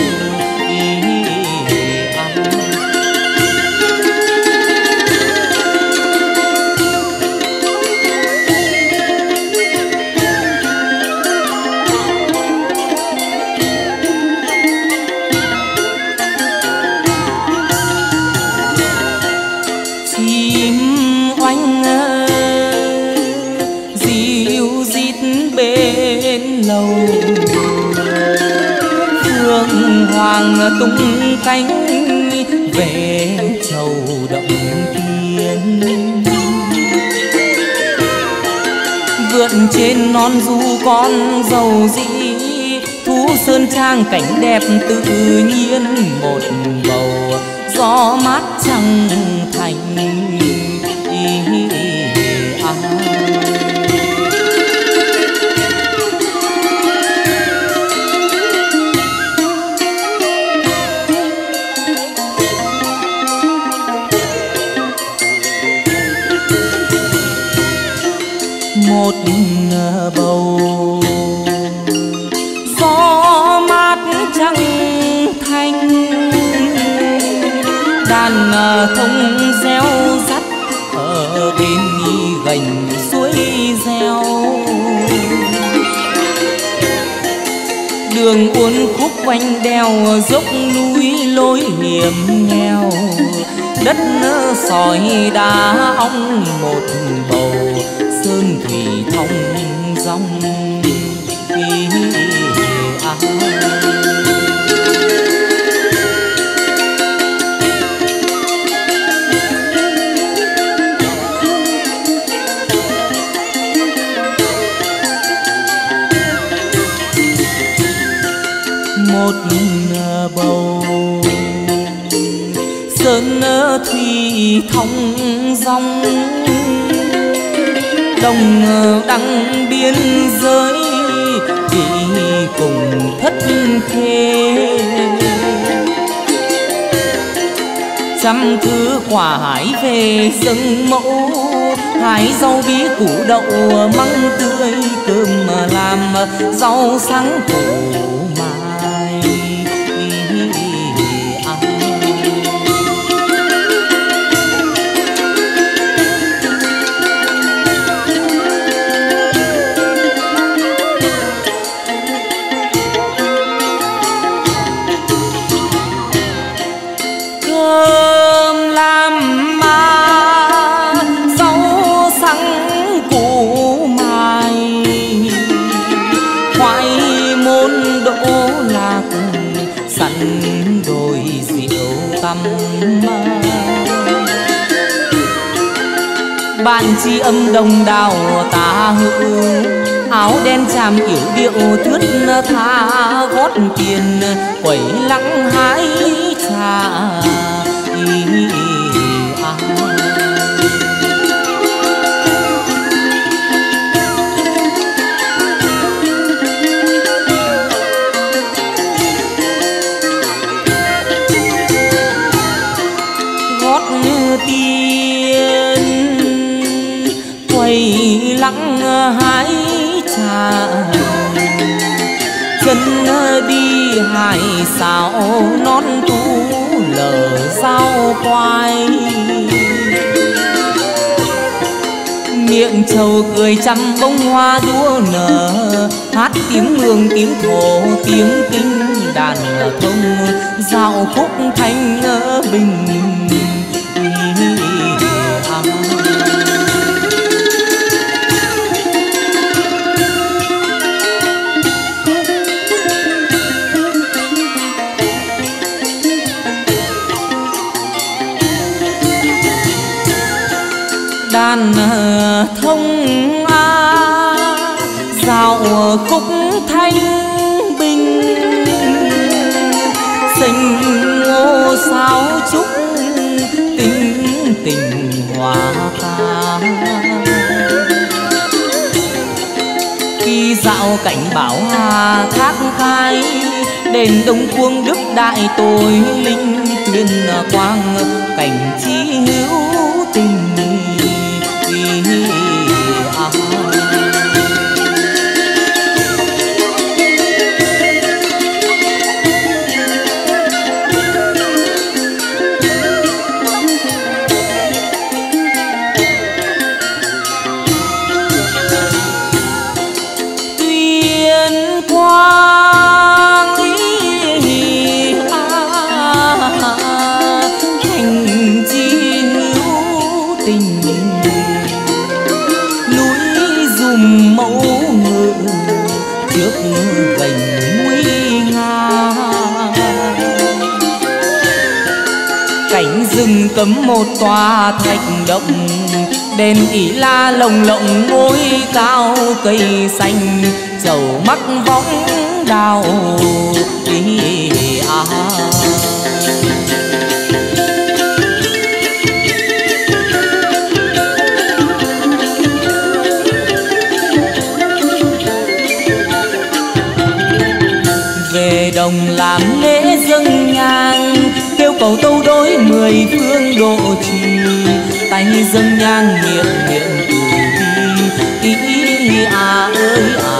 Speaker 1: Phương hoàng tung cánh về chầu động tiên vượn trên non du con dầu dĩ thú sơn trang cảnh đẹp tự nhiên một bầu gió mát trăng thành à. Một bầu gió mát trăng thanh đàn thông reo rắt ở bên gành suối reo đường uốn khúc quanh đèo dốc núi lối hiểm nghèo đất sỏi đá ong một bầu sơn thủy thông dòng à. Một bầu sơn thủy thông dòng đồng đăng biên giới đi cùng thất khê trăm thứ quả hải về rừng mẫu hái rau bí củ đậu măng tươi cơm làm rau sáng củ mai à. bạn tri âm đồng đào ta hữu, áo đen chàm yểu điệu thướt tha, gót tiền quẩy lắng hái trà ý, ý, à. Gót tiền quẩy lắng hái trà, chân đi hải xảo non tú lở sao quay, miệng trầu cười trăm bông hoa đua nở, hát tiếng mường tiếng thổ tiếng kinh đàn thông, dạo khúc thanh bình đàn thông a dạo khúc thanh bình, xanh ngô sáo trúc tình tình hoa ca. Khi dạo cảnh bảo hà thác khai, đền đông cuông đức đại tội linh tuyên quang, cảnh chi hữu tình à. Tuyên quang ý, à, thành chi hữu tình, mẫu ngự trước gành nguy nga, cảnh rừng cấm một tòa thạch động, đèn ỉ la lồng lộng ngôi cao cây xanh, chầu mắc võng đào ý à. Về đồng làm lễ dâng nhang, kêu cầu tâu đối mười phương độ trì, tay dâng nhang miệng miệng từ bi ý, ý à ơi à.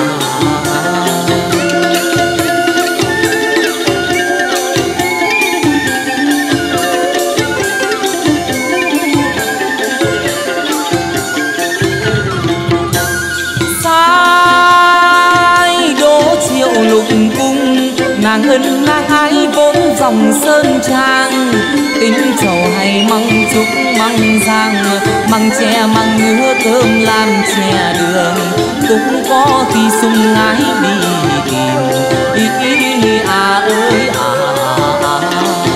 Speaker 1: Sai đỗ triệu lục cung, nàng hân nàng ái vốn dòng sơn trang, tính trầu hay măng trúc măng giang, măng tre măng ngứa cơm làm chè đường, cũng có khi sung ái đi tìm ý, ý, ý à ơi à, à, à.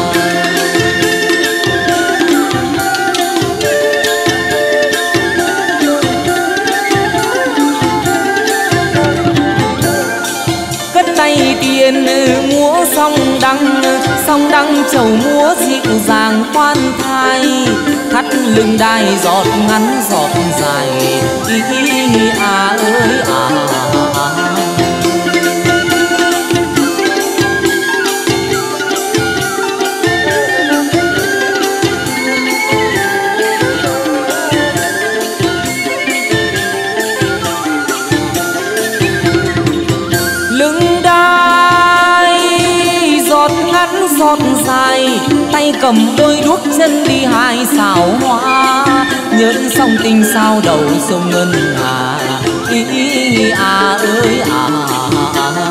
Speaker 1: Cất tay tiền múa song đăng, song đăng chầu múa dịu dàng khoan thai, thắt lưng đai giọt ngắn giọt dài ý, ý à ơi à, à. Lưng đai giọt ngắn giọt dài, tay cầm đôi đuốc chân đi hai xào hoa, nhớn song tình sao đầu sông ngân hà ý, ý à ơi à, à, à.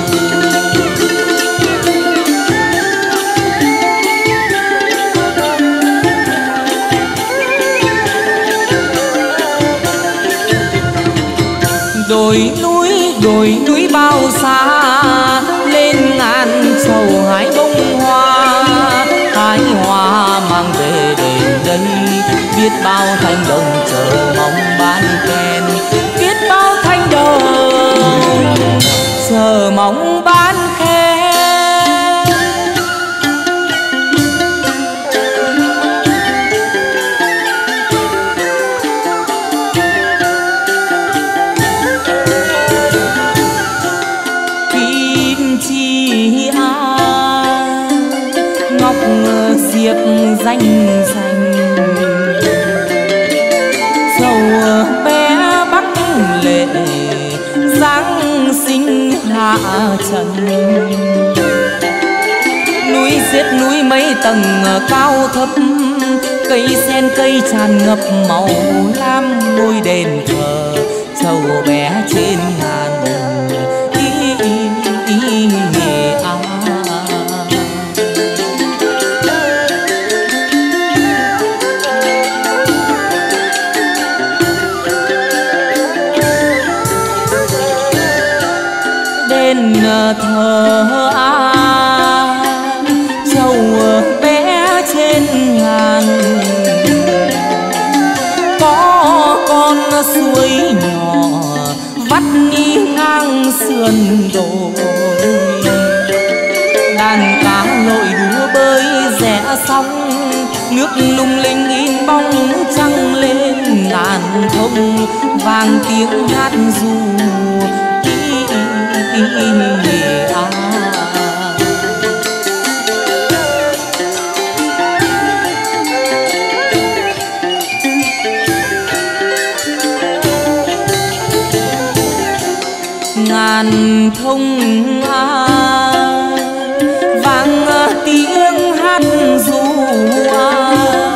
Speaker 1: Đồi núi đồi núi bao xa, lên ngàn trầu hái bông hoa, hái hoa mang về đền đây biết bao thanh đồng chờ mong ban khen, biết bao thanh đồng chờ mong ban khen. Kim chi a ngọc diệp danh danh, dầu bé bắc lệ giáng sinh hạ trần. Núi xiết núi mấy tầng cao thấp, cây sen cây tràn ngập màu lam. Ngôi đền thờ trầu bé trên ngàn, ý, ý, ý, ý, à. Đền thờ a trầu bé trên ngàn, có con suối nhỏ vắt đi ngang sườn đồi. Đàn cá lội đúa bơi rẽ sóng, nước lung linh in bóng trăng lên ngàn thông. Vàng tiếng hát ru ý, ý, ý, ý, à. Ngàn thông a vang tiếng hát ru a,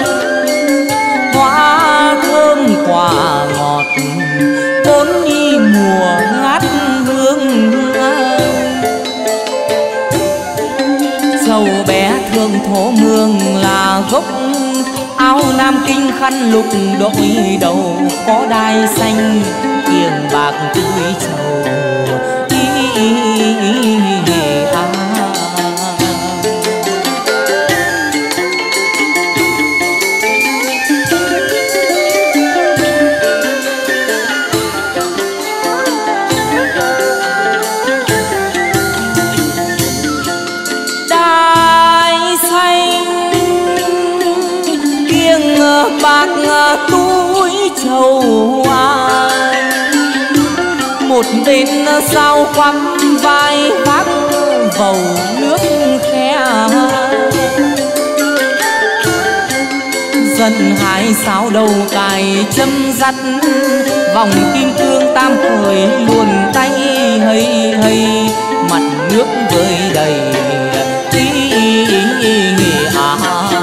Speaker 1: hoa thơm quả ngọt bốn y mùa ngát hương a. Dầu bé thương thổ mương là gốc, áo nam kinh khăn lục đội đầu. Có đai xanh kiềng bạc tươi trầu ý, ý, ý, ý, à. Đai xanh kiềng bạc túi trầu ai, một bên sao quắm vai vác vầu nước khe. Dân hái sáo đầu cài châm dắt, vòng kim cương tam khởi luồn tay hây hây. Mặt nước vơi đầy ý, ý, ý, ý, à.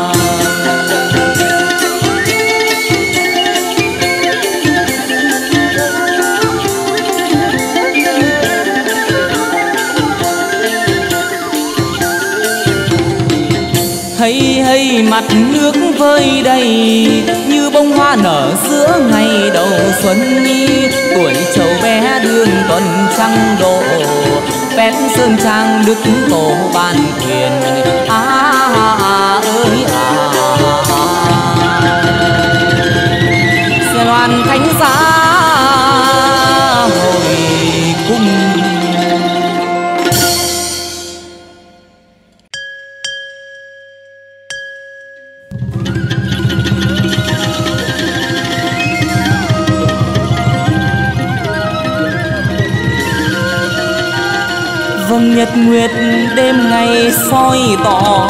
Speaker 1: Hay hay mặt nước vơi đầy như bông hoa nở giữa ngày đầu xuân nhi. Tuổi trầu bé đường tuần trăng độ, vén sơn trang đức tổ ban thuyền. À, à, à ơi à, xe loan cánh giá hồi cung. Vầng nhật nguyệt đêm ngày soi tỏ,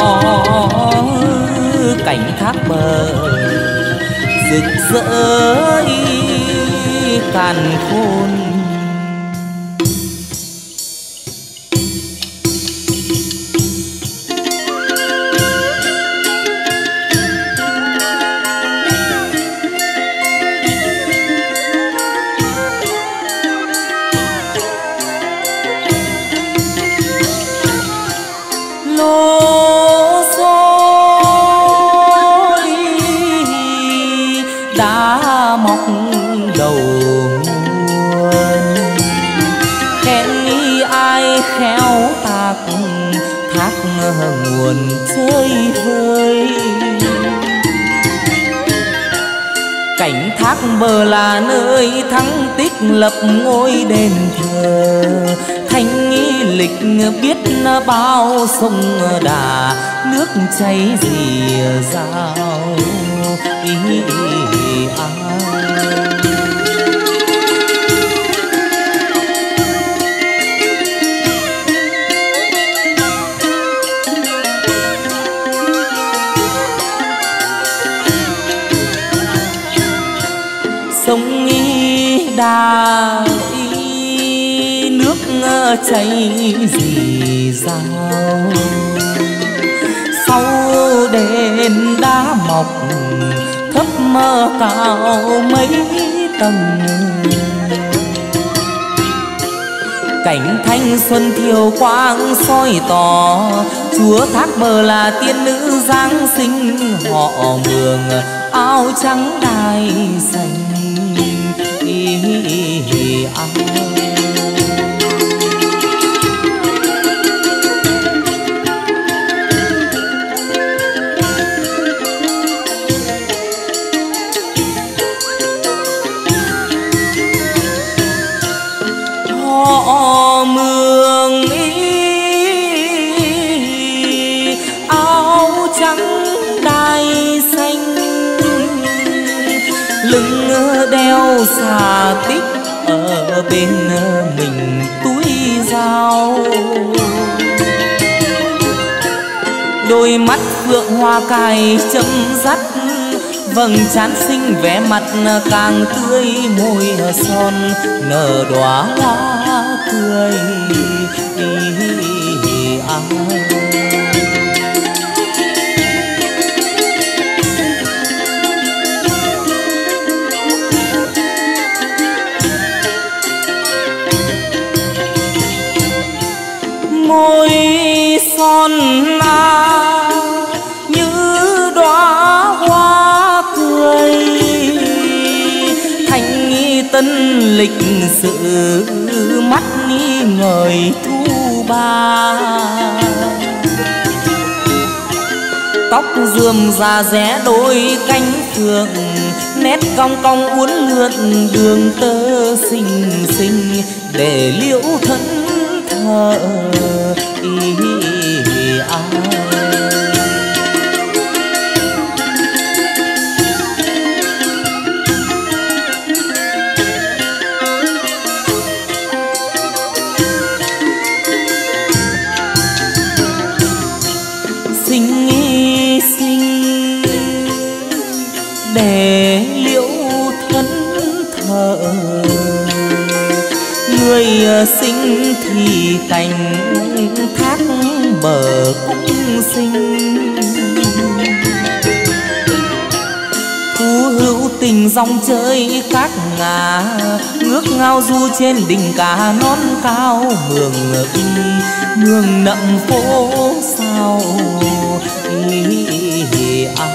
Speaker 1: cảnh thác bờ rực rỡ càn khôn. Nguồn chơi vơi Cảnh thác bờ là nơi thắng tích lập ngôi đền thờ, thanh nghi lịch biết bao sông đà, nước chảy rì rào ý, ý, ý, à. Sông ý đà ý, nước chảy rì rào, sau đền đá mọc thấp mơ cao mấy tầng. Cảnh thanh xuân thiều quang soi tỏ, chúa thác bờ là tiên nữ giáng sinh, họ mường áo trắng đai xanh ý, ý, ý, à. Họ mường ý, áo trắng đai xanh, lưng đeo xà tích, ở bên mình túi dao. Đôi mắt phượng hoa cài chấm dắt, vầng trán xinh vẻ mặt càng tươi, môi son nở đóa hoa cười à. Môi son à, như đóa hoa cười, thanh nghi tân lịch sự, mắt nghi ngời thu ba. Tóc rườm rà rẽ đôi cánh phượng, nét cong cong uốn lượn đường tơ xinh xinh, để liễu thân thờ ý, ý, à. Xinh nghi xinh để liễu thân thờ, người sinh thì cành thác bờ cũng xinh. Thú hữu tình dòng chơi cát ngà, ngước ngao du trên đỉnh cá non cao, mường in mường nậm phố sao ý, ý, ý, à.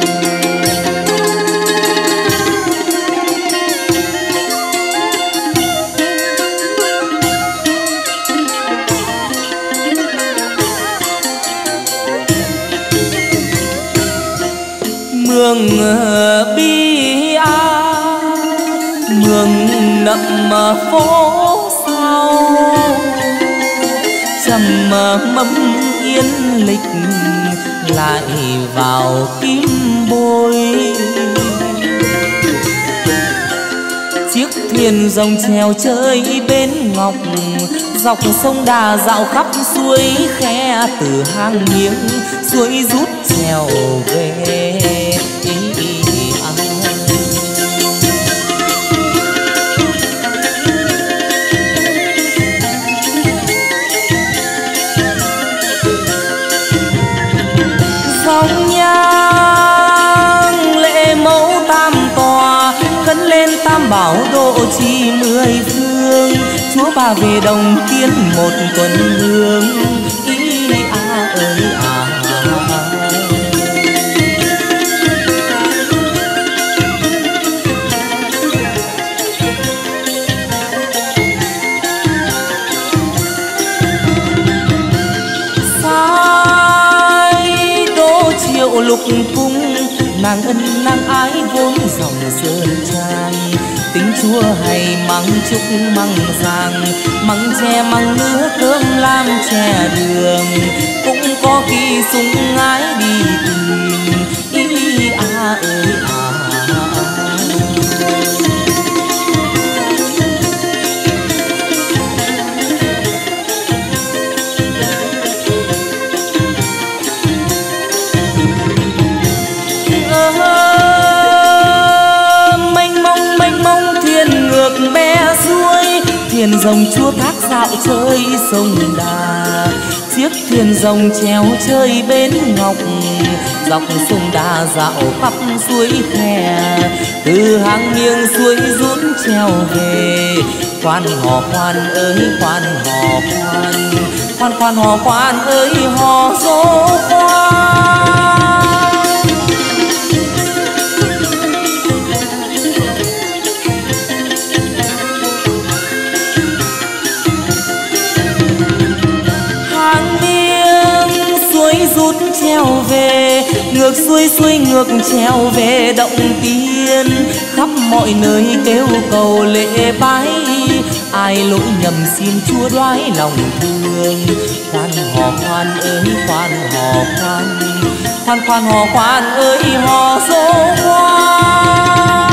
Speaker 1: Mường bi a, mường nậm phố sao, trầm mâm yên lịch lại vào kim bôi. Chiếc thuyền rồng chèo chơi bên ngọc, dọc sông Đà dạo khắp suối khe, từ hang miếng suối rút chèo về. Dòng nhang lệ mẫu tam tòa, khấn lên tam bảo độ trì mười phương. Chúa bà về đồng tiên một tuần hương ý a ơi à. Sai đô triệu lục cung nàng ân nàng ái vốn dòng sơn trai. Tính chua hay măng trúc măng giang, măng tre măng nứa cơm lam chè đường, cũng có khi súng ái đi tìm ý à ơi à. Thuyền rồng chua thác dạo chơi sông Đà, chiếc thuyền rồng treo chơi bến ngọc, dọc sông Đà dạo khắp suối khe, từ hàng nghiêng suối rút treo về. Khoan hò khoan ơi khoan hò khoan, khoan khoan hò khoan ơi hò dỗ khoan. Rút treo về ngược xuôi xuôi ngược treo về động tiên, khắp mọi nơi kêu cầu lễ bái, ai lỗi nhầm xin Chúa đoái lòng thương. Khoan hò khoan ơi khoan hò khoan, khoan khoan hò khoan ơi hò dỗ khoan.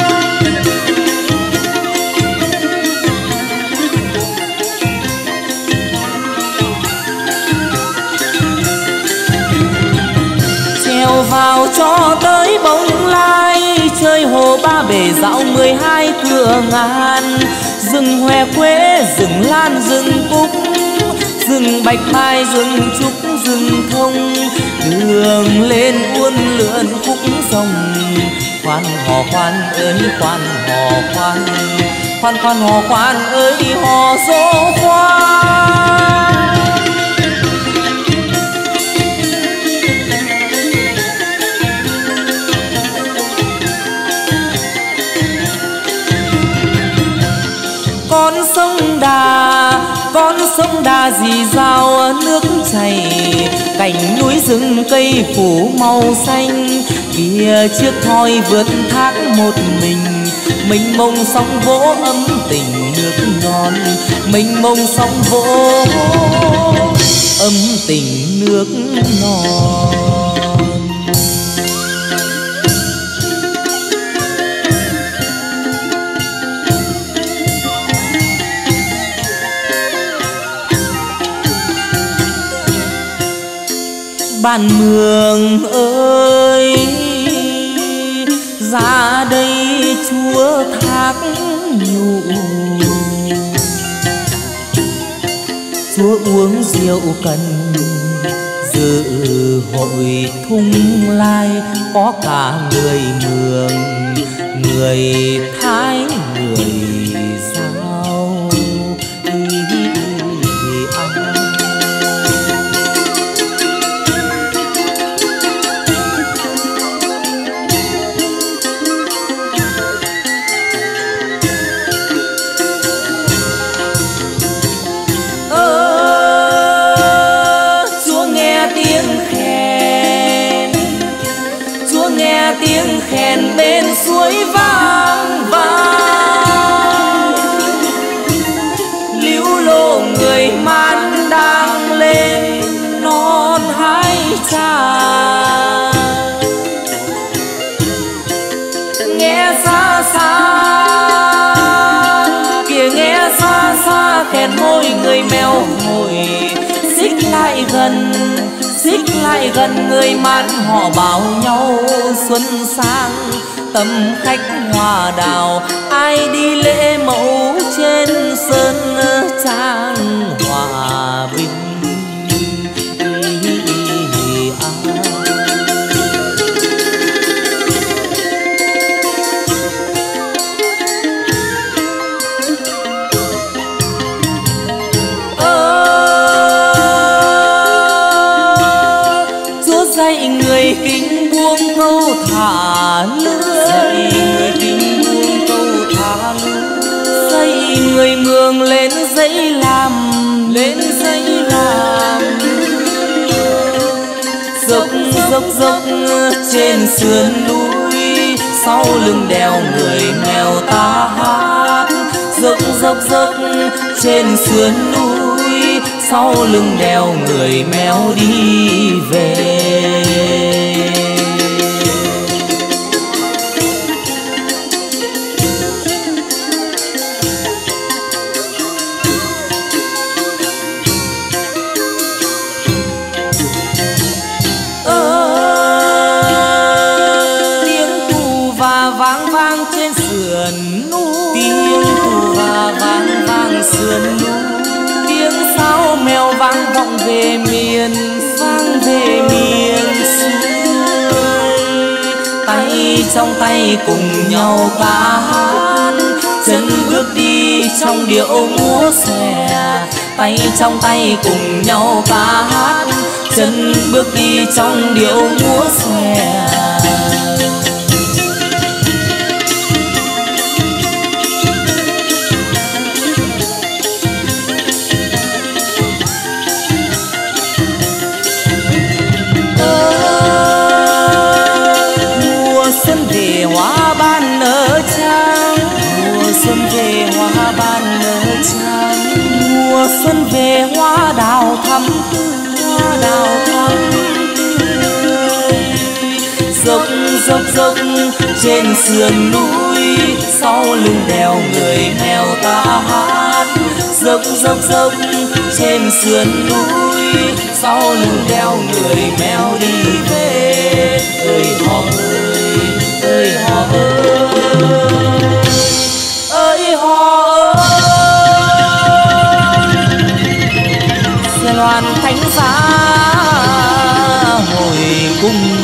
Speaker 1: Vào cho tới bóng lai, chơi hồ ba bể dạo mười hai cửa ngàn, rừng hoe quế rừng lan rừng cúc, rừng bạch mai rừng trúc rừng thông, đường lên uốn lượn khúc sông. Khoan hò khoan ơi khoan hò khoan, khoan khoan hò khoan ơi hò dỗ khoan. Con sông Đà, con sông Đà dì dào nước chảy, cảnh núi rừng cây phủ màu xanh, kia chiếc thoi vượt thác một mình, mênh mông sóng vỗ ấm tình nước non, mênh mông sóng vỗ ấm tình nước non. Bạn Mường ơi, ra đây Chúa thác nhụ, Chúa uống rượu cần dự hội thung lai, có cả người Mường, người Thái, người Dao. Tiếng khen bên suối vang vang, líu lô người man đang lên non hái trà. Nghe xa xa kìa nghe xa xa khen môi người mèo hồi, xích lại gần xích lại gần người man họ bảo nhau xuân sang, tâm khách hòa đào ai đi lễ mẫu trên sơn trang hòa bình. Người kính buông câu thả lưới, dạy người kính buông câu thả lưới, dạy người Mường lên giấy làm lên giấy làm, dốc dốc dốc trên sườn núi, sau lưng đèo người mèo ta hát. Dốc dốc dốc trên sườn núi, sau lưng đèo người mèo đi về. Sườn núi tiếng sáo mèo vang vọng về miền, vang về miền xuôi. Tay trong tay cùng nhau ca hát, chân bước đi trong điệu múa xòe. Tay trong tay cùng nhau ca hát, chân bước đi trong điệu múa xòe. Hoa ban nở trắng, mùa xuân về hoa ban nở trắng. Mùa xuân về hoa đào thắm tươi, hoa đào thắm tươi. Dốc dốc dốc trên sườn núi, sau lưng đèo người mèo ta hát. Dốc dốc dốc trên sườn núi, sau lưng đèo người mèo đi về. Ơi họ ơi, ơi họ ơi, ơi họ ơi. Xe loan thánh giá hồi cung.